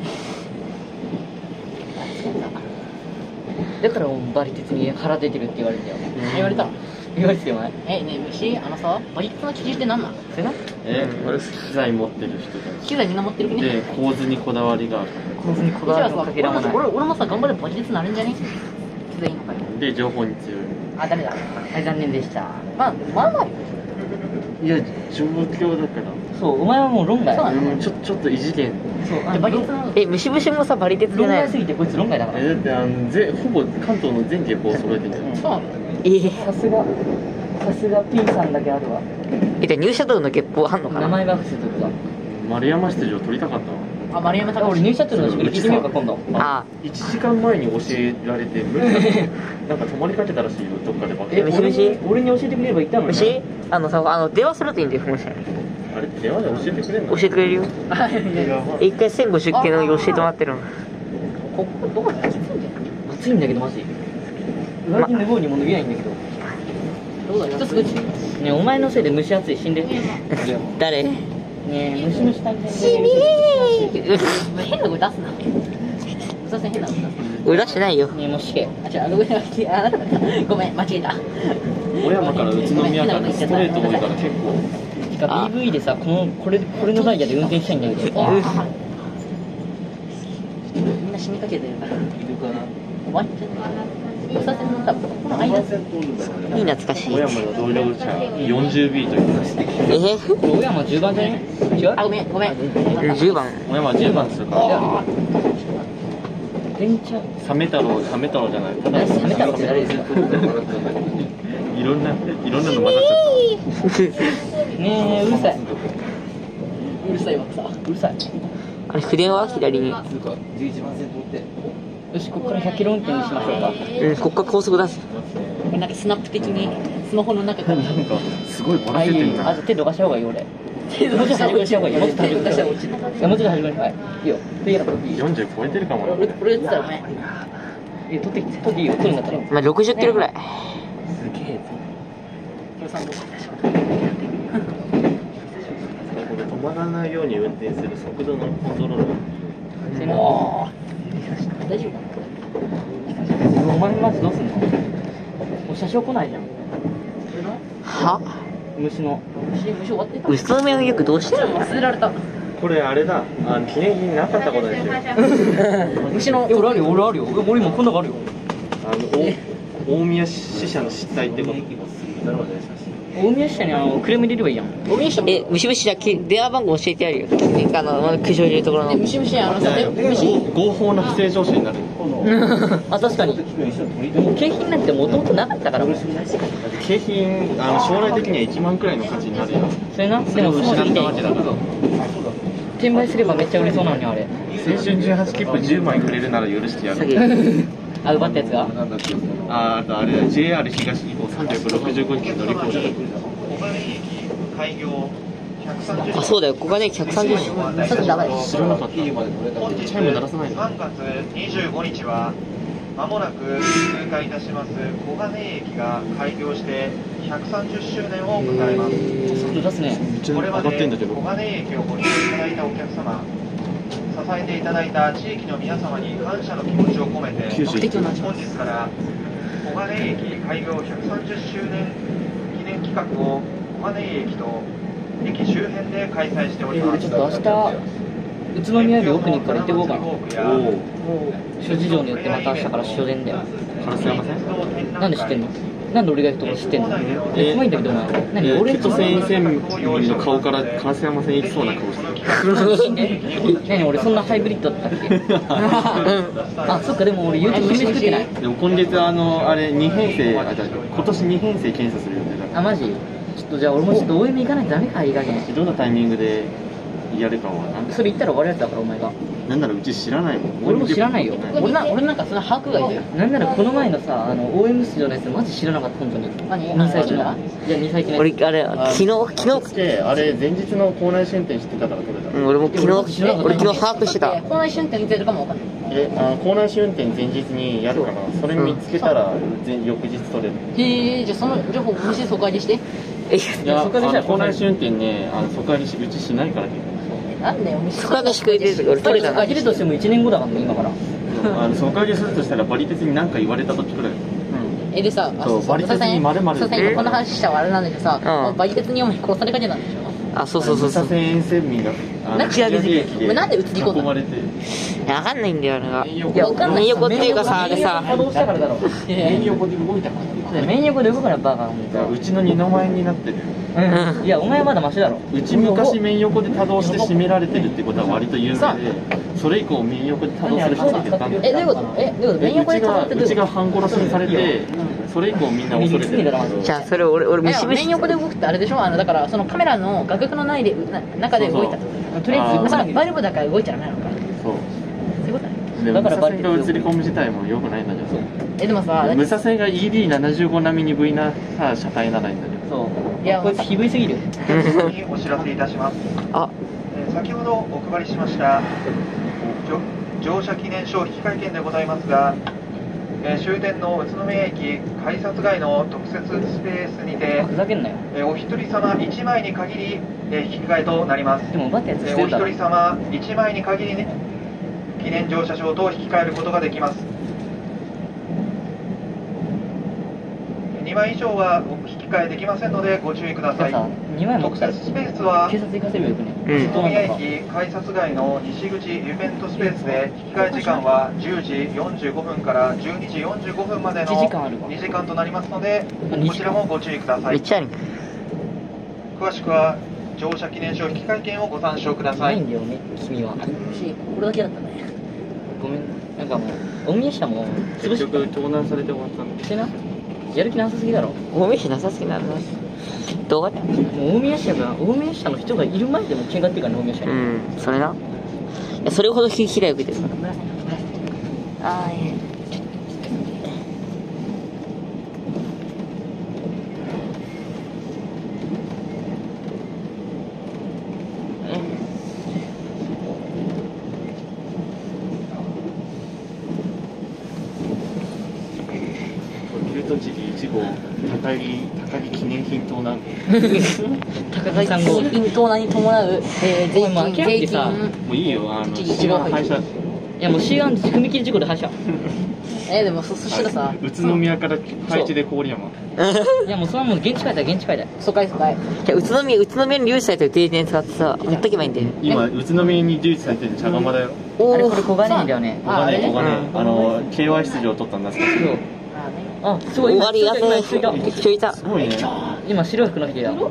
だからもうバリ鉄に腹出てるって言われるんだよ。 言われたの言われてたよ、お前。 えねえ虫あのさバリットの基準って何なのそれなえ、これ機材持ってる人た機材みんな持ってるち。 ねで、構図にこだわりがある。 構図にこだわりのかけらもない。 俺俺もさ頑張ればバリ鉄なるんじゃね機材いいのかよで、情報に強い。 あダメだはい、残念でした。 まあまあまあいや、状況だから。 そう、お前はもう論外。 そうなのうん、ちょ、ちょっと異次元。 そう、あでの論バリ鉄のえ、ムシムシもさ、バリ鉄じゃ論ない外すぎてこいつ論外だから。 え、だって、あの、ぜ、ほぼ関東の全店舗を揃えてんじゃん。 そうなのええ。 さすが、さすが P さんだけあるわ。 え、じゃあ入社道の月報あんのかな。 名前が伏せとくわ。 丸山出場取りたかったわ。 あ丸山あ、 隆俺入社取るの聞いてみようか、今度。 あいちじかんまえに教えられて、無理だってなんか泊まりかけたらしいよ、どっかでばっかえ、ムシムシ俺に教えてくれれば言ったのに。 虫あのさ、あの、電話するといいんだよ、もし。 あれ、電話で教えてくれんの教えてくれるよ。え一回せんごじゅっけんの教えてもらってるの。 ここどこに暑いんだよ暑いんだけど、マジ。上着脱ごうにも脱げないんだけど。 どうだよ一つ口ねえ、お前のせいで蒸し暑い、死んで。 誰ねえ、ムシムシ大変で。 変な声出すなすいません変な声出す俺出してないよ。 ねえ、もう死刑。 あ、違う、ごめん、あなただったごめん、間違えた小山から宇都宮からストレート多いから結構。 てか ビーブイ でさ、この、これ、これのダイヤで運転したいんだけど。 みんな死にかけてるからいるかな。 おばあちゃんおさせの多分この間いい懐かしい。 小山の同僚者 よんじゅうビー というしてえ小山じゅうばんじゃね違うあ、ごめん、ごめんー、じゅうばん。 小山じゅうばんするから電車。 サメ太郎サメ太郎じゃないただサメ太郎って誰ですかいろんないろんなの混ざっちゃっねえ、うるさい。 うるさいわさうるさい。 あれ、筆は左に。 よし、ここからひゃくキロ運転にしましょうか。 うん、こっから高速出す。 なんかスナップ的にスマホの中からたなんかすごいバラあ、いいけてるなあ、じゃあ手どかした方がいい、俺。もうちょっと端っこにした方がいい。もうちょっと端っこにした方がいい。いや、もうちょっと端っこに。はい。いいよ。で、やっぱいいよ。 よんじゅう超えてるかもよ俺俺やってたらごめんえ、取ってきて、取っていいよ。取るんだったら。 まあ、ろくじゅっキロぐらい。 すげえぞこれ止まらないように運転する速度のコントロール。 もう大丈夫かな。お前マジどうすんの。もう車掌来ないじゃん。 は虫の虫虫終わってた。 宇都宮のよくどうしてるの？ 忘れられた。 これあれだ、あの記念品なかったことですよ。 虫の俺あるよ俺あるよ俺もこんなのあるよ。 あのお大宮支社の失態ってこと。 大宮支社にあのクレーム入れればいいやん。大宮支社え、ムシムシじゃ電話番号教えてやるよ。あの、苦情入れるところの。 ムシムシあのさ合法な不正乗車になる。 あ、確かに。もう景品なんてもともとなかったから。 景品、あの将来的にはいちまんくらいの価値になるよ。 それな、でもそう失ったわけだから。 転売すればめっちゃ売れそうなのにあれ。 青春じゅうはち切符じゅうまいくれるなら許してやる。 あ、奪ったやつがあ、あとあれだ、ジェイアール 東日本さんびゃくろくじゅうごにち乗り越えた。 あ、そうだよ、ここがね、ひゃくさんじゅうし。 知らなかった。チャイム鳴らさないの。 さんがつにじゅうごにちはまもなく通過いたします小金井駅が開業してひゃくさんじゅっしゅうねんを迎えます。 速度出すね。 これまで小金井駅をご利用いただいたお客様、支えていただいた地域の皆様に感謝の気持ちを込めて、本日から小金井駅開業ひゃくさんじゅっしゅうねん記念企画を小金井駅と駅周辺で開催しております。 ちょっと明日宇都宮より奥に行くから行ってこうかな。諸事情によってまた明日から終電だよ。 烏山線？ なんで知ってんの？なんで俺が行くとこ知ってんの？え、怖いんだけどお前。何？俺と繊維線の顔から烏山線行きそうな顔してる。 何俺そんなハイブリッドだったっけ？あ、そっかでも俺 YouTube 締め作ってない。 でも今月あのあれに編成、あ、じゃ今年に編成検査する予定だ。 あ、マジ？ちょっとじゃあ俺もちょっと オーエム 行かないとダメか、いい加減。 どのタイミングでやるかはな。 それ言ったら終わるやつだからお前が。 なんならうち知らないもん。 俺も知らないよ。俺な俺なんかその把握外だよ。なんならこの前のさ、あの オーエム 出場のやつマジ知らなかった本当に。何？にさいきの。じゃあにさいきの。 俺あれ昨日昨日であれ前日の校内試運転知ってたから取れた。 うん、俺も昨日俺昨日把握してた。 校内試運転見てるかもわかんない。 え、あ校内試運転前日にやるから、それ見つけたら前翌日取れる。 へえ、じゃあその情報もし疎開でして。 え、 いや、校内試運転ね、あの疎開にしうちしないから結構。 なんだよ、 疎開の宿題で俺取れたな。 疎開としてもいちねんごだからね今から。 あの疎開でするとしたらバリ鉄に何か言われた時くらい。 えでさ、 そうバリ鉄に丸々。 さすがにこの話したらあれなんだけどさ、バリ鉄にお前殺されかけたんでしょ。 あ、そうそうそうそう。 武蔵沿線民がなんでなんでうちに行こうと。 囲まれて。 わかんないんだよな。 いや、わかんない。 面横っていうかさ、あれさ。 稼働したからだろ。面横で動いたから。面横で動くなバカ。 うちの二の前になってる。 うん。いや、お前はまだマシだろ。 うち昔面横で多動して締められてるってことは割と有名で、それ以降面横で多動する人ってたんだよ。 え、どういうこと？え、どういうこと？面横で多動ってどういうこと？ うちが半殺しにされて、それ以降みんな恐れてる。 じゃあそれ俺俺虫面横で動くってあれでしょ？あのだからそのカメラの画角の内で中で動いた。とりあえずだからバルブだから動いちゃダメなのか。 そう。 そういうことね。 だからバルブが映り込む自体も良くないんだけど。 えでもさ、 ムサ線が イーディーななじゅうご 並みに V なさ車体ならいいんだけど。 そう。いや、こいつひぶいすぎる。 お知らせいたします。 あ、 先ほどお配りしました乗車記念書引換券でございますが、終点の宇都宮駅改札外の特設スペースにてふざけんなよ。 お一人様いちまいに限り引き換えとなります。 でも奪ったやつしておるだろ。 一人様いちまいに限り、ね、記念乗車証と引き換えることができます。にまい以上は引き換えできませんのでご注意ください。 にまいも特設スペースは警察行かせるよよくね。 宇都宮駅改札外の西口イベントスペースで引き換え時間はじゅうじよんじゅうごふんからじゅうにじよんじゅうごふんまでのにじかんとなりますので、こちらもご注意ください。 めっちゃある。 詳しくは乗車記念証引換券をご参照くださ。 ないいんだよね、君は。これだけだったね。ごめん。なんかもう大宮市はもう結局盗難されて終わったんだ。 してな。やる気なさすぎだろ。 大宮市なさすぎなるな。動画で。 もう大宮市が大宮市の人がいる前でも喧嘩っていうからね、大宮市。 うん、それな。いやそれほど被害を受けてる。ああ、いえ。 フィルター栃木いち号高木高木記念品盗難高木さん号品盗難に伴う、えー、税お前金税諦めてさ金もういいよ、あの栃木いち号廃車いやもう シーワン 踏切事故で発車えー、でもそそしたらさ宇都宮から配置で郡山いやもうそれはもう現地解体現地解体疎開疎開じゃあ宇都宮宇都宮に留置されてる停電使ってさ持ってけばいいんだよ。 今宇都宮に留置されてる茶釜だよ、 おあれこれ小金井だよね小金井小金井うんあの ケーワイ 出場を取ったんだけどあすごい今終わりや今人いたね。人いた。 すごいね今白い服の人いた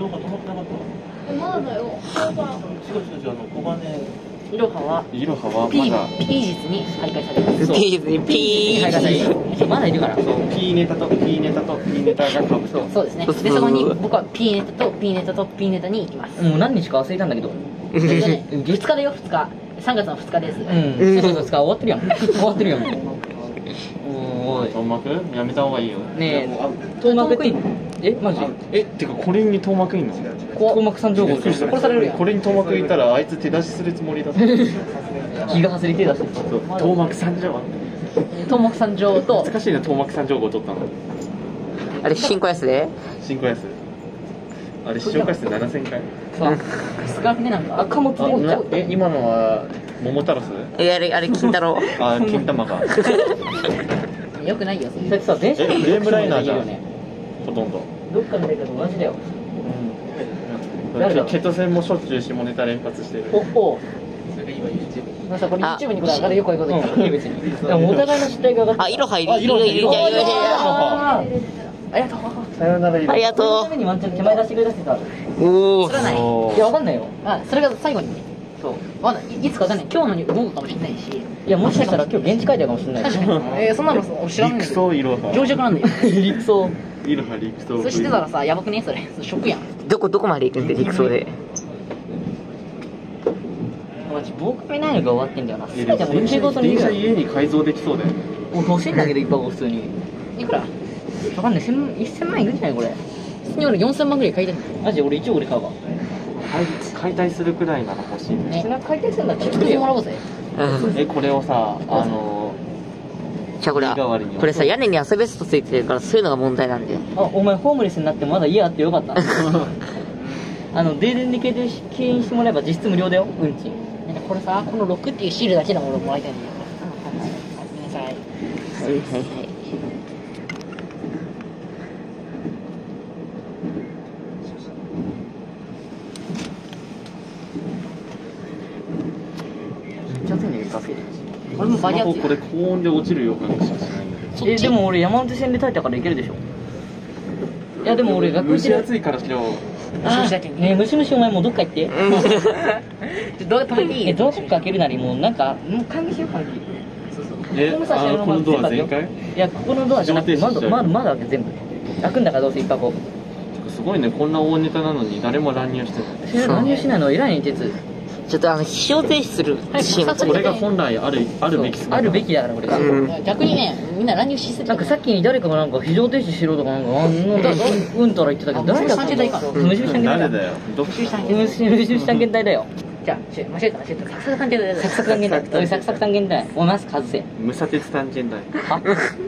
いろははイロハは P, まだ P 日に徘徊されますピーズピはいー。 まだいるからそう P ネタと P ネタと P ネタがかぶってそうですねそうそうでそこに僕は P ネタと P ネタと P ネタに行きますもう何日か忘れたんだけどえっとねふつかだよふつかさんがつのふつかですうんそうそうそう終わってるやん終わってるやんおーいトンマクやめた方がいいよねえ遠幕ってえマジえってかこれにトンマクいんの遠幕三条号殺されるやんこれにトンマクいたらあいつ手出しするつもりだぞ気が外れてだしトンマク三条東木三条と懐かしいねトンマク三条号取ったのあれ新小安で新小安あれ視聴回数ななせんかいさ少なくねなんか赤松でなえ今のは桃太郎スえあれあれ金太郎。 あ金玉がよくないよそれだってさ電車えフレームライナーじゃんよねほとんどどっかの誰かと同じだよ誰だケト戦もしょっちゅう下ネタ連発してるおおまさこれあ YouTube にこれ上がるよこういうこと言ったらいい別にでもお互いの知態が上がってあいろはいるあいるいるいるいるいる。 あありがとうさよなら色ありがそのとためにワンチャン手前出してくれたってさう。おお。 それはないおーいやわかんないよあそれが最後にねそうまだいいつかわかんない今日のに動くかもしれないしいやもしかしたら今日現地解体かもしれない確かにえー、そんなの知らないんだ陸けど層いろは情弱なんだよ陸送いろは陸層それ知ってたらさやばくねそれそれショックやんどこどこまで行くんで陸送で。 マジ防カメないのが終わってんだよなえでも全ても電車うちごとに電車家に改造できそうだよもう欲しいんだけどいっぱい普通にいくらわかんないせんいっせんまんいくんじゃないこれに俺よんせんまんぐらい買いたいんだよマジ俺いちおうで買うわ解体するくらいなら欲しいねそれは解体するんだったら作ってもらおうぜうん。 えこれをさあのじゃあこれ代わりにこれさ屋根にアスベストついてるからそういうのが問題なんだよ。 あお前ホームレスになってまだ家あってよかったあの停電で経営してもらえば実質無料だよ運賃なんかこれさこのろくっていうシールだけでも俺もらいたいんだよごめんなさいはいはいはい。 めっちゃ暑いんだけどカフェ俺もバリアツこれ高温で落ちる予感しかしないんだけどえでも俺山手線で耐えたからいけるでしょいやでも俺学校蒸し暑いから今日少しだけにねえムシムシお前もうどっか行ってどうやって止めていいえどこか開けるなりもうなんかもう換気しよう換気そうそうえここのさあのこのドア全開いやここのドアじゃなくて自動停止しちゃう窓窓窓開け全部開くんだからどうせ一箱すごいねこんな大ネタなのに誰も乱入してない何もしないの偉いね鉄ちょっとあの非常停止するシーンもこれが本来あるあるべきあるべきだからこれがうん。 逆にねみんな乱入しすぎなんかさっきに誰かがなんか非常停止しろとかなんかあんなうんうんたら言ってたけど誰だあ無視探検隊か無視探検隊誰だよど無視したん無視無視探検隊だよじゃあちょ間違えた間違えたサクサク探検隊だサクサク探検隊おいサクサク探検隊お前マスク外せムサ鉄探検隊は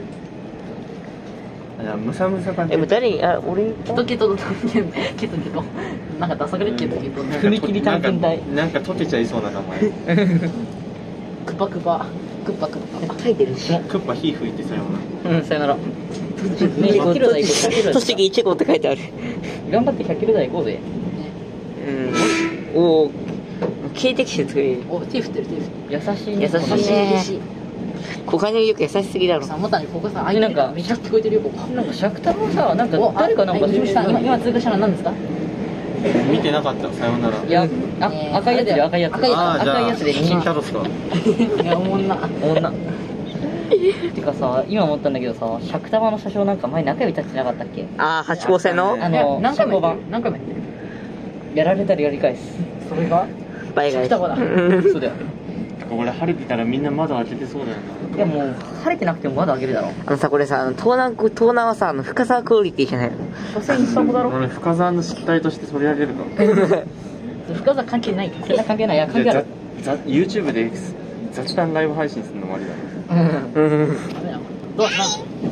いやムサムサ探えもう検隊誰あ俺にケトケトの探検ケトケトなんかダサくねケトケト踏切探検隊なんか溶けちゃいそうな名前クパクパクッパクッパ書いてるし。 クッパ火吹いてさようなうんさよならねひゃくキロ台行こうひゃくキロ台栃木いち号って書いてある。 頑張ってひゃくキロ台行こうぜうん。おお。警笛手作れる。 お手振ってる手振ってる優しい優しいね優しい小金井よく優しすぎだろ。 さ思ったのにここさえなんかめっちゃ聞こえてるよここなんかシャクタもさなんかお誰かなんかあ今今今通過したのは何ですか見てなかったさようならいやあえー赤いやつで赤いやつ赤いやつああじゃあ赤いやつで金太郎っすかいやおもんな女てかさ今思ったんだけどさシャクタマの車掌なんか前仲良いたってなかったっけああ、八号線のあいやの何回も車言ってる何回も言ってるやられたらやり返すそれが倍返し。 双子だうんそうだよこれ晴れてたらみんな窓開けてそうだよないやもう晴れてなくても窓開けるだろあのさ、これさ、あの、東南、東南はさ、あの、深沢クオリティじゃないの。 所詮一箱だろ俺深沢の失態として取り上げるか深澤関係ないそれは関係ないいや関係あるざざ YouTube で雑談ライブ配信するのもありだろうんうん。 ダメなのどうなん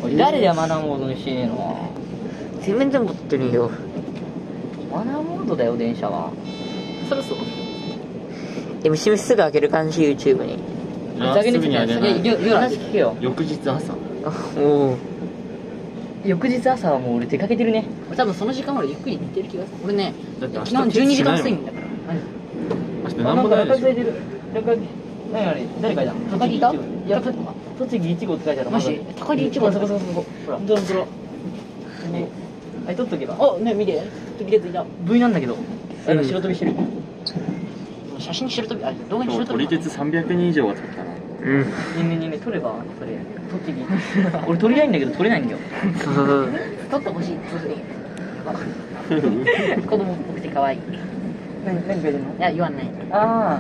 俺誰でマナーモードにしてねえの。 全面全部撮ってるよ。 マナーモードだよ電車は。 そろそろでも、しむすぐ開ける感じ、YouTube に。 すぐにあれない。 夜話聞けよ。 翌日朝。 おお。 翌日朝はもう俺出かけてるね。 俺多分その時間までゆっくり寝てる気がする。俺ねだって明日昨日じゅうにじかん睡眠だから。 明日何もないでしょ。 いてる。なんか何あれ誰書いたの？ 高木いた？ いや栃木いちごって書いてある。 マジ？高木いちごそこそこそこ。ほら。本当本当。あれ撮っとけば。 あね見て時々いた。 V なんだけど。あの白飛びしてる。 写真白飛びあれ動画に今日撮り白飛び。 鉄さんびゃくにん以上は撮ったな。 うん。 ねえねえねえ撮ればそれ。栃木。俺撮りたいんだけど撮れないんだよ。 そうそうそう。 撮ってほしいそれで。子供っぽくて可愛い。 何何書いてるの？ いや言わない。 ああ。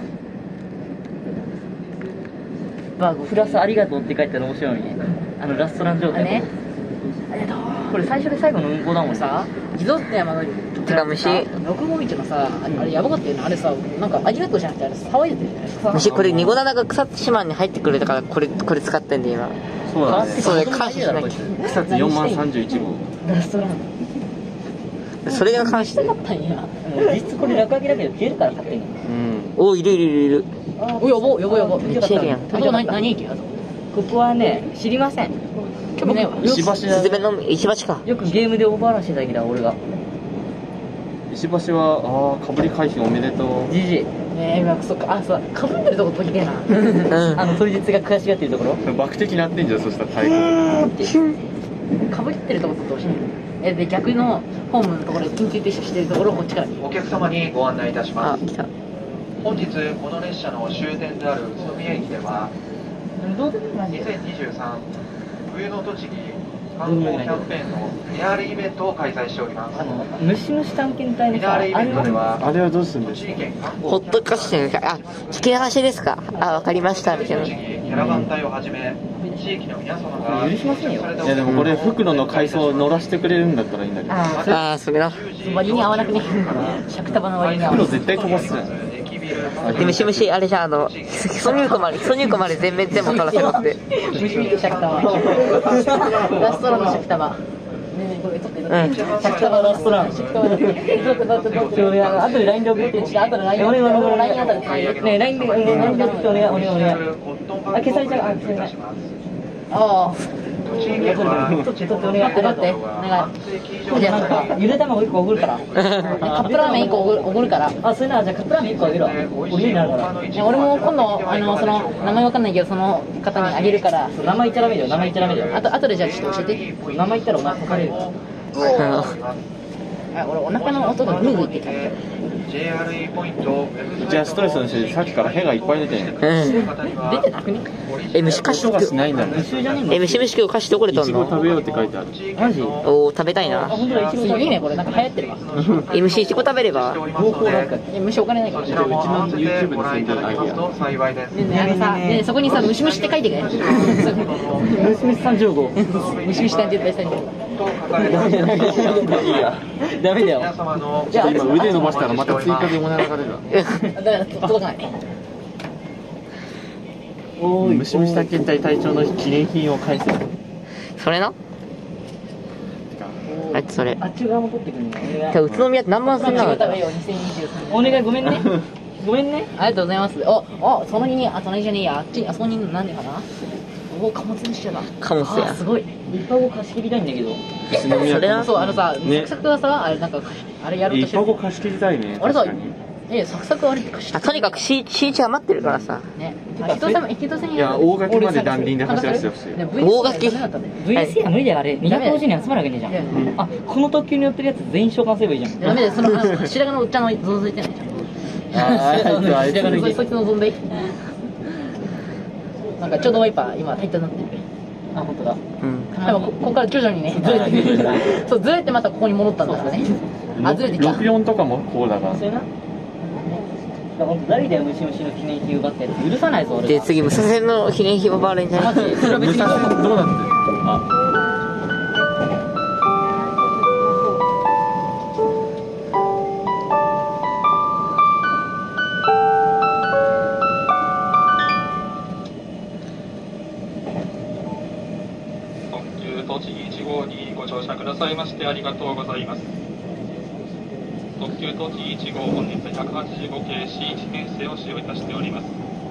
バーゴプラスありがとうって書いてある面白いね。あのラストラン状態。 あね。ありがとう。 これ最初で最後の運行だもんさ。 さ自動って山のてか虫六号道のさあれあれやばかったよねあれさなんかありがとうじゃなくてあれ騒いでたよね虫、これ、ニゴダナが草津島に入ってくれたから、これ、これ使ってんで、今。 そうだね。 そうで、感謝しなき草津よんまんさんじゅういちごう。 ラストランゃ。それが感謝したかったんやもう実質これ落書きだけど消えるから勝手に。 うん。 お、いるいるいるいる。 おやばやばやばめっちゃいるやん。 あと何何駅あとここはね知りません。 興味ないわ石橋だスズメの石橋か。 よくゲームでオーバーランしてたけど俺が。 石橋は、ああ、かぶり回避おめでとう。 ジジイ。 ええそっかあそうかぶってるとこ途切れなうん。 あの当日が悔しがってるところ。 爆的なってんじゃん、そしたら太鼓。 かぶってるとこ撮ってほしいえで逆のホームのところで緊急停車してるところをこっちからお客様にご案内いたしまあ、 す。 来た。 本日この列車の終点である宇都宮駅ではどうでもいいマジにせんにじゅうさん冬の栃木観光キャンペーンのフィナーレイベントを開催しております。 あのムシムシ探検隊フのさあれィナーレイベントではあれはどうするんですか？ 栃木県観ほっ光とかしてるか。あ、引き離しですか。あ、わかりました。みたいな。 栃木キャラバン隊をはじめ地域の皆様が許しませんよいやでもこれ袋の階層を乗らせてくれるんだったらいいんだけど。 あああー、それな。 割に合わなくね尺束の割に合わな袋絶対こぼすじゃん。 で、ムシムシ、あれじゃん、あの、挿入庫まで、挿入庫まで全面全部取らせますって。 ムシムシ尺束ラストランの尺束ねえねえこれ撮って撮ってうん。 尺束ラストラン。 尺束撮って撮って撮って撮っていや後で ライン で送って。 ちょっと後で ライン俺俺俺ライン あたりでねえ ライン で ライン で送ってお願いお願いお願い。あ消されちゃうあ消されない。 ああ栃木県は取って取ってお願い。 待って待ってお願いじゃあなんかゆで卵いっこ送るから。 カップラーメンいっこおごるからあ、それならじゃあカップラーメンいっこあげるわ。俺になるから。 いや俺も今度あのその名前わかんないけどその方にあげるから名前言っちゃダメだよ。名前言っちゃダメだよ。 あと後でじゃあちょっと教えて名前言ったらお前刺される。 あ俺お腹の音がグーグーって聞こえジェイアールイー ポイントじゃあストレスのせいでさっきから屁がいっぱい出てる。 うん。 出てなくねえ、虫貸し音がしないんだもん。 無臭じゃねえんだ。 え、虫虫今日貸しどこでい取んの？ ちご食べようって書いてある。 マジ？ おー、食べたいあ、 な。 本当だ、一番いいねこれなんか流行ってるわえ、虫いちご食べれば？ 合法なんか。 え虫お金ないからねこちらも合わせてご覧いただきますと幸いです。 ねねあのさねそこにさムシムシって書いてくれムシムシ三条号。 ムシムシ探偵隊さんにと書かれたいいや。 ダメだよ。 皆様のちょっと今腕伸ばしたらまた追加でおならが出るわ。 だから届かないおーい。 虫虫探検隊隊長の記念品を返せ。 それな。あいつそれ。 あっち側も取ってくるんだ。お願いじゃあ宇都宮って何万すんなかった？ 食べようにせんにじゅうさんお願いごめんね。ごめんね。 ありがとうございますおおそのにあ隣じゃねえやあっちあそこになんでかなお貨物列車だ貨物やあすごい一箱貸し切りたいんだけど。 宇都宮それなそうあのさ、 ねサクサクはさあれなんかあれやろうと一してる箱貸し切りたいね。 あれさ確かにえサクサクあれって貸してあ、とにかく C、C 値余ってるからさ。 ねあ人様人様にいや、大垣まで断輪で走らせてほしい。 ね大垣ブイエス ダメだったねブイエス は無理だよあれ。にひゃくごじゅうにん集まるわけねえじゃいやいやん。あ、この特急に乗ってるやつ全員召喚すればいいじゃん。 ダメだよそのあの白髪のおっちゃんのゾウゾウいてないじゃんああいつあいつそいそいつ望んでなんかちょうどワイパー今タイトになってるあ、本当だ。 うん。 多分こここから徐々にねずれてくるそうずれてまたここに戻ったんだからねあずれてきたろくよんとかもこうだからそ。れな。本当誰だよ、ムシムシの記念品奪ったやつ。許さないぞ、俺で、 は。 次、ムサセンの記念品奪われんじゃない？ マジそれは別に武蔵どうなってる？あ。 特急栃乗車くださいましてありがとうございます。特急栃木いち号本日ひゃくはちじゅうご系 シーいち 編成を使用いたしております。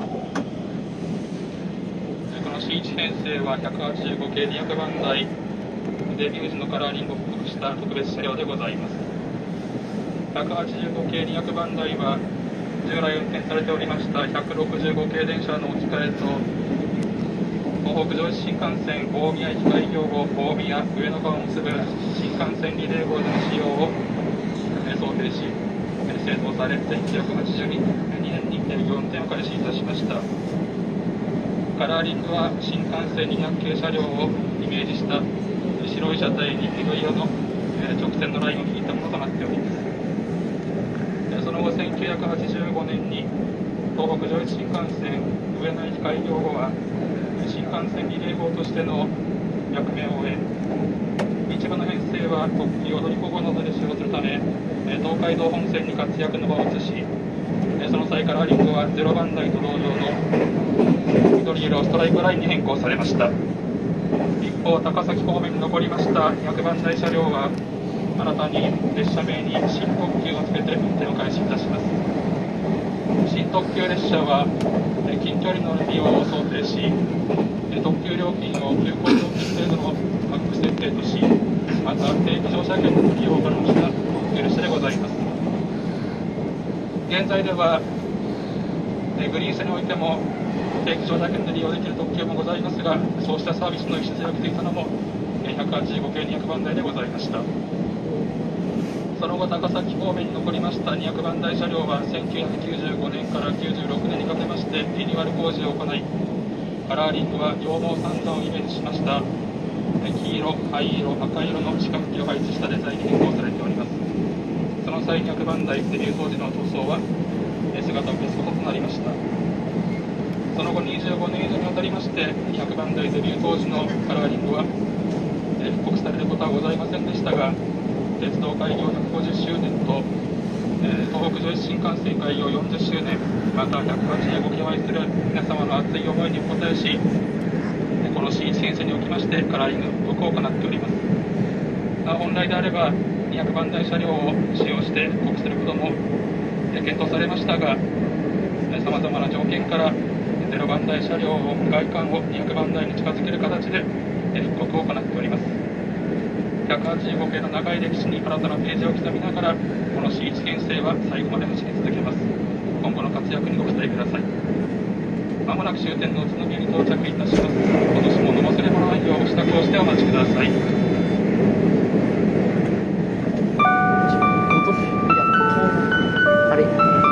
この シーいち 編成はひゃくはちじゅうご系にひゃくばん台デビュー時のカラーリングを復刻した特別車両でございます。ひゃくはちじゅうご系にひゃくばん台は従来運転されておりましたひゃくろくじゅうご系電車の置き換えと東北上越新幹線大宮駅開業後大宮上野間を結ぶ新幹線リレー号での使用を想定し製造されせんきゅうひゃくはちじゅうにねんに営業運転を開始いたしました。カラーリングは新幹線にひゃく系車両をイメージした白い車体に緑色の直線のラインを引いたものとなっております。その後せんきゅうひゃくはちじゅうごねんに東北上越新幹線上野駅開業後は新幹線リレー号としての役目を終え一部の編成は特急踊り子号などで使用するため東海道本線に活躍の場を移しその際カラーリングはゼロばん台と同様の緑色ストライプラインに変更されました。一方高崎方面に残りましたひゃくばん台車両は新たに列車名に新特急をつけて運転を開始いたします。新特急列車は近距離の利用を想定し特急料金を有効料金程度のマックス設定としまた定期乗車券の利用を可能した特急列車でございます。現在ではグリーン車においても定期乗車券で利用できる特急もございますがそうしたサービスの礎を築いたのもひゃくはちじゅうご系にひゃくばん台でございました。その後高崎方面に残りましたにひゃくばん台車両はせんきゅうひゃくきゅうじゅうごねんからきゅうじゅうろくねんにかけましてリニューアル工事を行いカラーリングは羊毛三段をイメージしました黄色、灰色、赤色の四角形を配置したデザインに変更されております。その際にひゃくばん台デビュー当時の塗装は姿を消すこととなりました。その後にじゅうごねん以上にわたりましてひゃくばん台デビュー当時のカラーリングは復刻されることはございませんでしたが鉄道開業ひゃくごじゅっしゅうねんと東北上越新幹線開業よんじゅっしゅうねんまたひゃくはちじゅうご系を愛する皆様の熱い思いにお応えしこの シーいち 編成におきましてカラーリングの復刻を行っております。本来であればにひゃくばん台車両を使用して復刻することも検討されましたがさまざまな条件からゼロばん台車両を外観をにひゃくばん台に近づける形で復刻を行っております。ひゃくはちじゅうご系の長い歴史に新たなページを刻みながらこの シーいち 編成は最後まで走り続けます。今後の活躍にご期待ください。まもなく終点の宇都宮に到着いたします。今年もお忘れ物ないよう支度をしてお待ちください。 あれ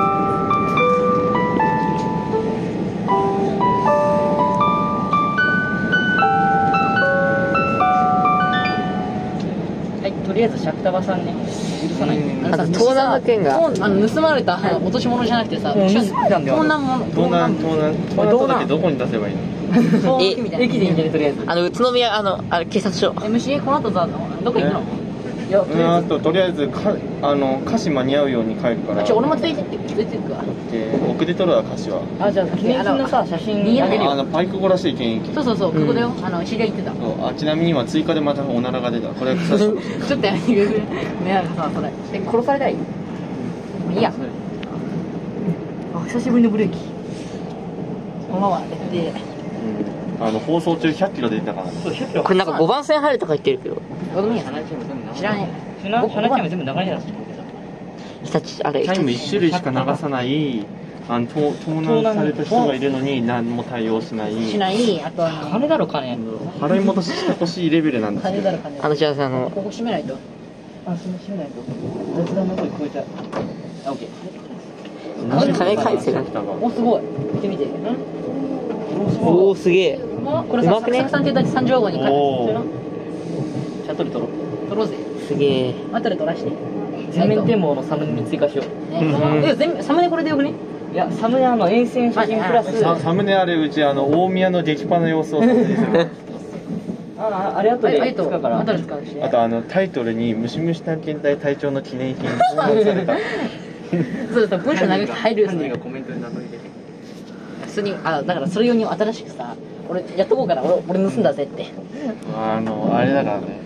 とりあえずシャクタバさんね許さない。 あの盗難の件があの盗まれた落とし物じゃなくてさ、盗難物盗難盗難盗難届どこに出せばいいの？ 駅みたいな駅でいいんじゃねとりあえず。 あの宇都宮あのあれ警察署エムシー この後さどこ行くの？いやとりあえずあととりあえずかあの歌詞間に合うように帰るから。 ちょ俺もついてってついていくわ。 で送り取るわ歌詞は。 あじゃあ記念品のさ写真あげるよ。 あのパイク語らしい検疫。 そうそうそうここだよ。あの知り合い言ってた。 あちなみに今追加でまたおならが出た。これ草ちょっとやめてくれる。ねなんかさそれえ殺されたい？もういいや。あ久しぶりのブレーキ。このままやって。 あの放送中ひゃっキロで出たから。 これなんかごばん線入るとか言ってるけどどうでもいいや知らねえ。シャナチャム全部流れてる。 日立あれタイムいち種類しか流さないあの盗盗難された人がいるのに何も対応しないしないあとあの金だろ金払い戻ししてほしいレベルなんですけど金だろ金あのじゃああのここ閉めないとあそれ閉めないと雑談の声聞こえちゃうあオッケー金返せるおすごい見てみておおすげえこれさサクサクさんって言ったさんじゅうワゴンに書いてるちゃんと取ろう取ろうぜすげえ後で取らして全面展望のサムネに追加しようえ全サムネこれでよくねいやサムネあの沿線写真プラスサムネあれうちあの大宮の激パの様子を撮影するああれ後で使うから後で使うしあとあのタイトルにムシムシ探検隊隊長の記念品盗難されたそうそう文章長くて入る犯人がコメントで名乗り出て普通にあだからそれ用に新しくさ俺やっとこうから俺俺盗んだぜってあのあれだからね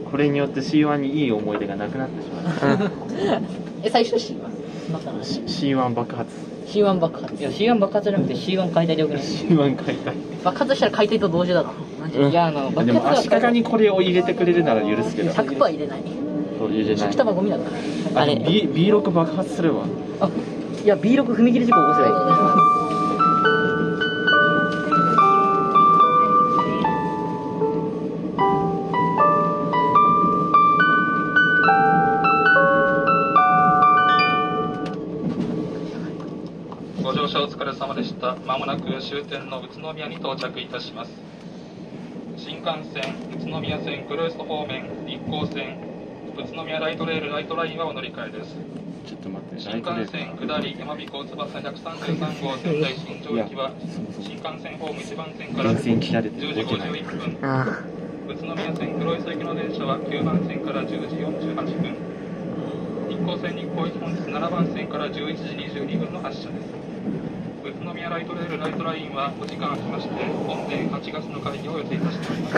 これによって シーワン にいい思い出がなくなってしまう。 え、最初 シーワン なったの？ シーワン 爆発。 シーワン 爆発。 いや シーワン 爆発じゃなくて シーワン 解体でよくね。 シーワン 解体。 爆発したら解体と同時だろ。なんで？ いやあの爆でも発足利にこれを入れてくれるなら許すけど。 ひゃくパーセント入れない。 そう入れない。 引玉ゴミだから。 あれ B B6 爆発するわ。 あいや ビーろく 踏切事故起こせばいい。 ご乗車お疲れ様でした。まもなく終点の宇都宮に到着いたします。新幹線宇都宮線黒磯方面日光線宇都宮ライトレールライトラインはお乗り換えです。 ちょっと待って。 新幹線下り山彦翼ひゃくさんじゅうさん号仙台新庄行きは新幹線ホームいちばん線からじゅうじごじゅういっぷん、宇都宮線黒磯行きの電車はきゅうばん線からじゅうじよんじゅうはっぷん、日光線日光行き本日ななばん線からじゅういちじにじゅうにふんの発車です。宇都宮ライトレールライトラインはお時間空きまして本年はちがつの会議を予定いたしております。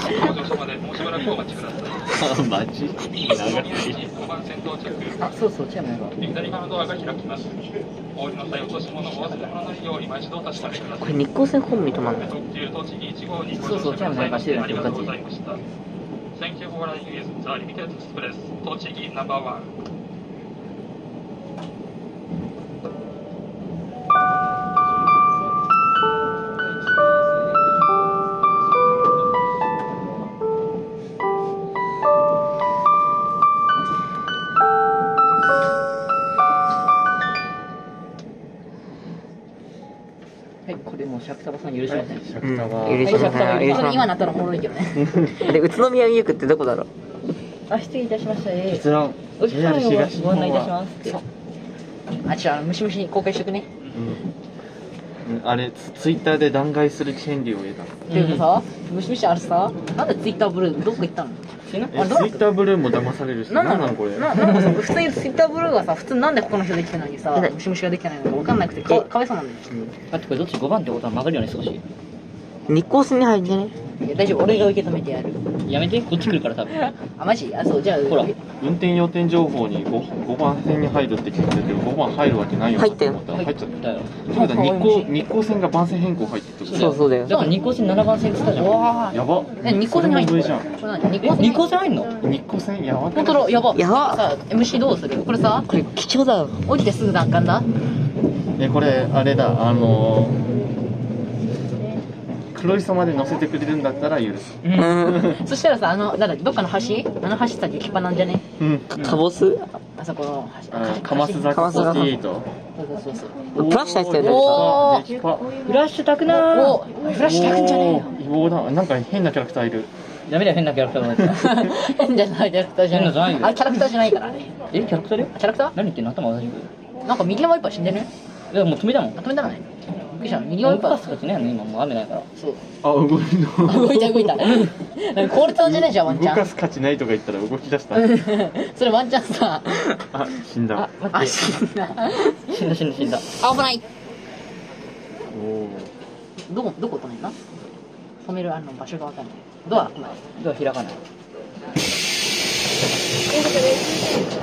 ご乗車までもうしばらくお待ちください。 マジ宇都宮駅ごばん線到着。 あそうそうチェアマンが左側のドアが開きます。お降りの際落とし物をお忘れ物のないよう今一度お確かめください。 これ日光線本に止まんない。 特急栃木いち号にごそうそう乗車くださいましてありがとうごチェアマンがざいました。Thank you for riding with the Limited Express 栃木ナンバーワン。 はいこれもう釈迦さん許しません。 シャクタは、 うん許しません許しません今なったらおもろいけどね。 で宇都宮ミルクってどこだろう。 あ失礼いたしました。え結論お時間ジェイアールを東日本ご案内いたしはますって。 あ、じゃあ、ムシムシ公開しとくね。 うんあれツツイッターで弾劾する権利を得た。 っていうかさ、ムシムシあれさ、なんでツイッターブルーどこ行ったの？ えツイッターブルーも騙されるし、 なんなのなんなんこれ。 ななんかさ、普通にツイッターブルーがさ、普通なんで他の人できてないのにさ、ムシムシができてないのか分かんなくてかかわいそうなんだよ。 だってこれどっちごばんってことは曲がるよね少し。 日光線に入んじゃね。 いや大丈夫、俺が受け止めてやる。 やめてこっち来るから多分。 あ、マジ？あ、そう、じゃあ、 ほら運転予定情報に 5, ごばん線に入るって聞いてるけどごばん入るわけないよな入ったよと思ったら入っちゃった。 だよ。 そうだ日光日光線が番線変更入ってるってことそうそうだよ。 だから日光線ななばん線って言ったじゃん。 わやば。 え、日光線に入ってるそれも上じゃん。 これ何？日え光線日光線入んの？ 日光線やばくない。 本当だ、やば。 やばさ、エムシー どうする？これさ、 これ貴重だよ。 降りてすぐ段階だ。 えこれあれだあのー黒磯まで乗せてくれるんだったら許す。 うんそしたらさ、あの、なんだっけ、どっかの橋あの橋さ、雪パなんじゃね？ うん。 かぼすあそこの橋。 あのかます坂かます坂フォーティーエイト。 そうそうそうそう。 プラッシュ入ってるよね。 おー激パフラッシュたくなー。 おフラッシュ炊くんじゃねえよ。 異様だ。なんか変なキャラクターいる。 やめろよ変なキャラクターが出てきた。 変じゃないキャラクターじゃない。 変なじゃないよあれキャラクターじゃないからね。 えキャラクターだよ。 キャラクター何言ってんの頭おかしく。 なんか右のワイパー死んでるね。 いやもう止めたもん。 あ、止めたのね。びっくりした。右のワイパー。 動かすかしないの今もう雨ないから。 そう。 あ動いた。 動いた動いた。なんか効率なんじゃないじゃん、ワンチャン。 動かす価値ないとか言ったら動き出した。 それワンチャンさ。 あ死んだ。 あ待あ、 って。 死んだ。 死んだ死んだ死んだ。 危ない。 おお。 どこ、どこ止めんの？止めるあの場所がわかんない。ドア開くない。 ドア開かない。 ということで、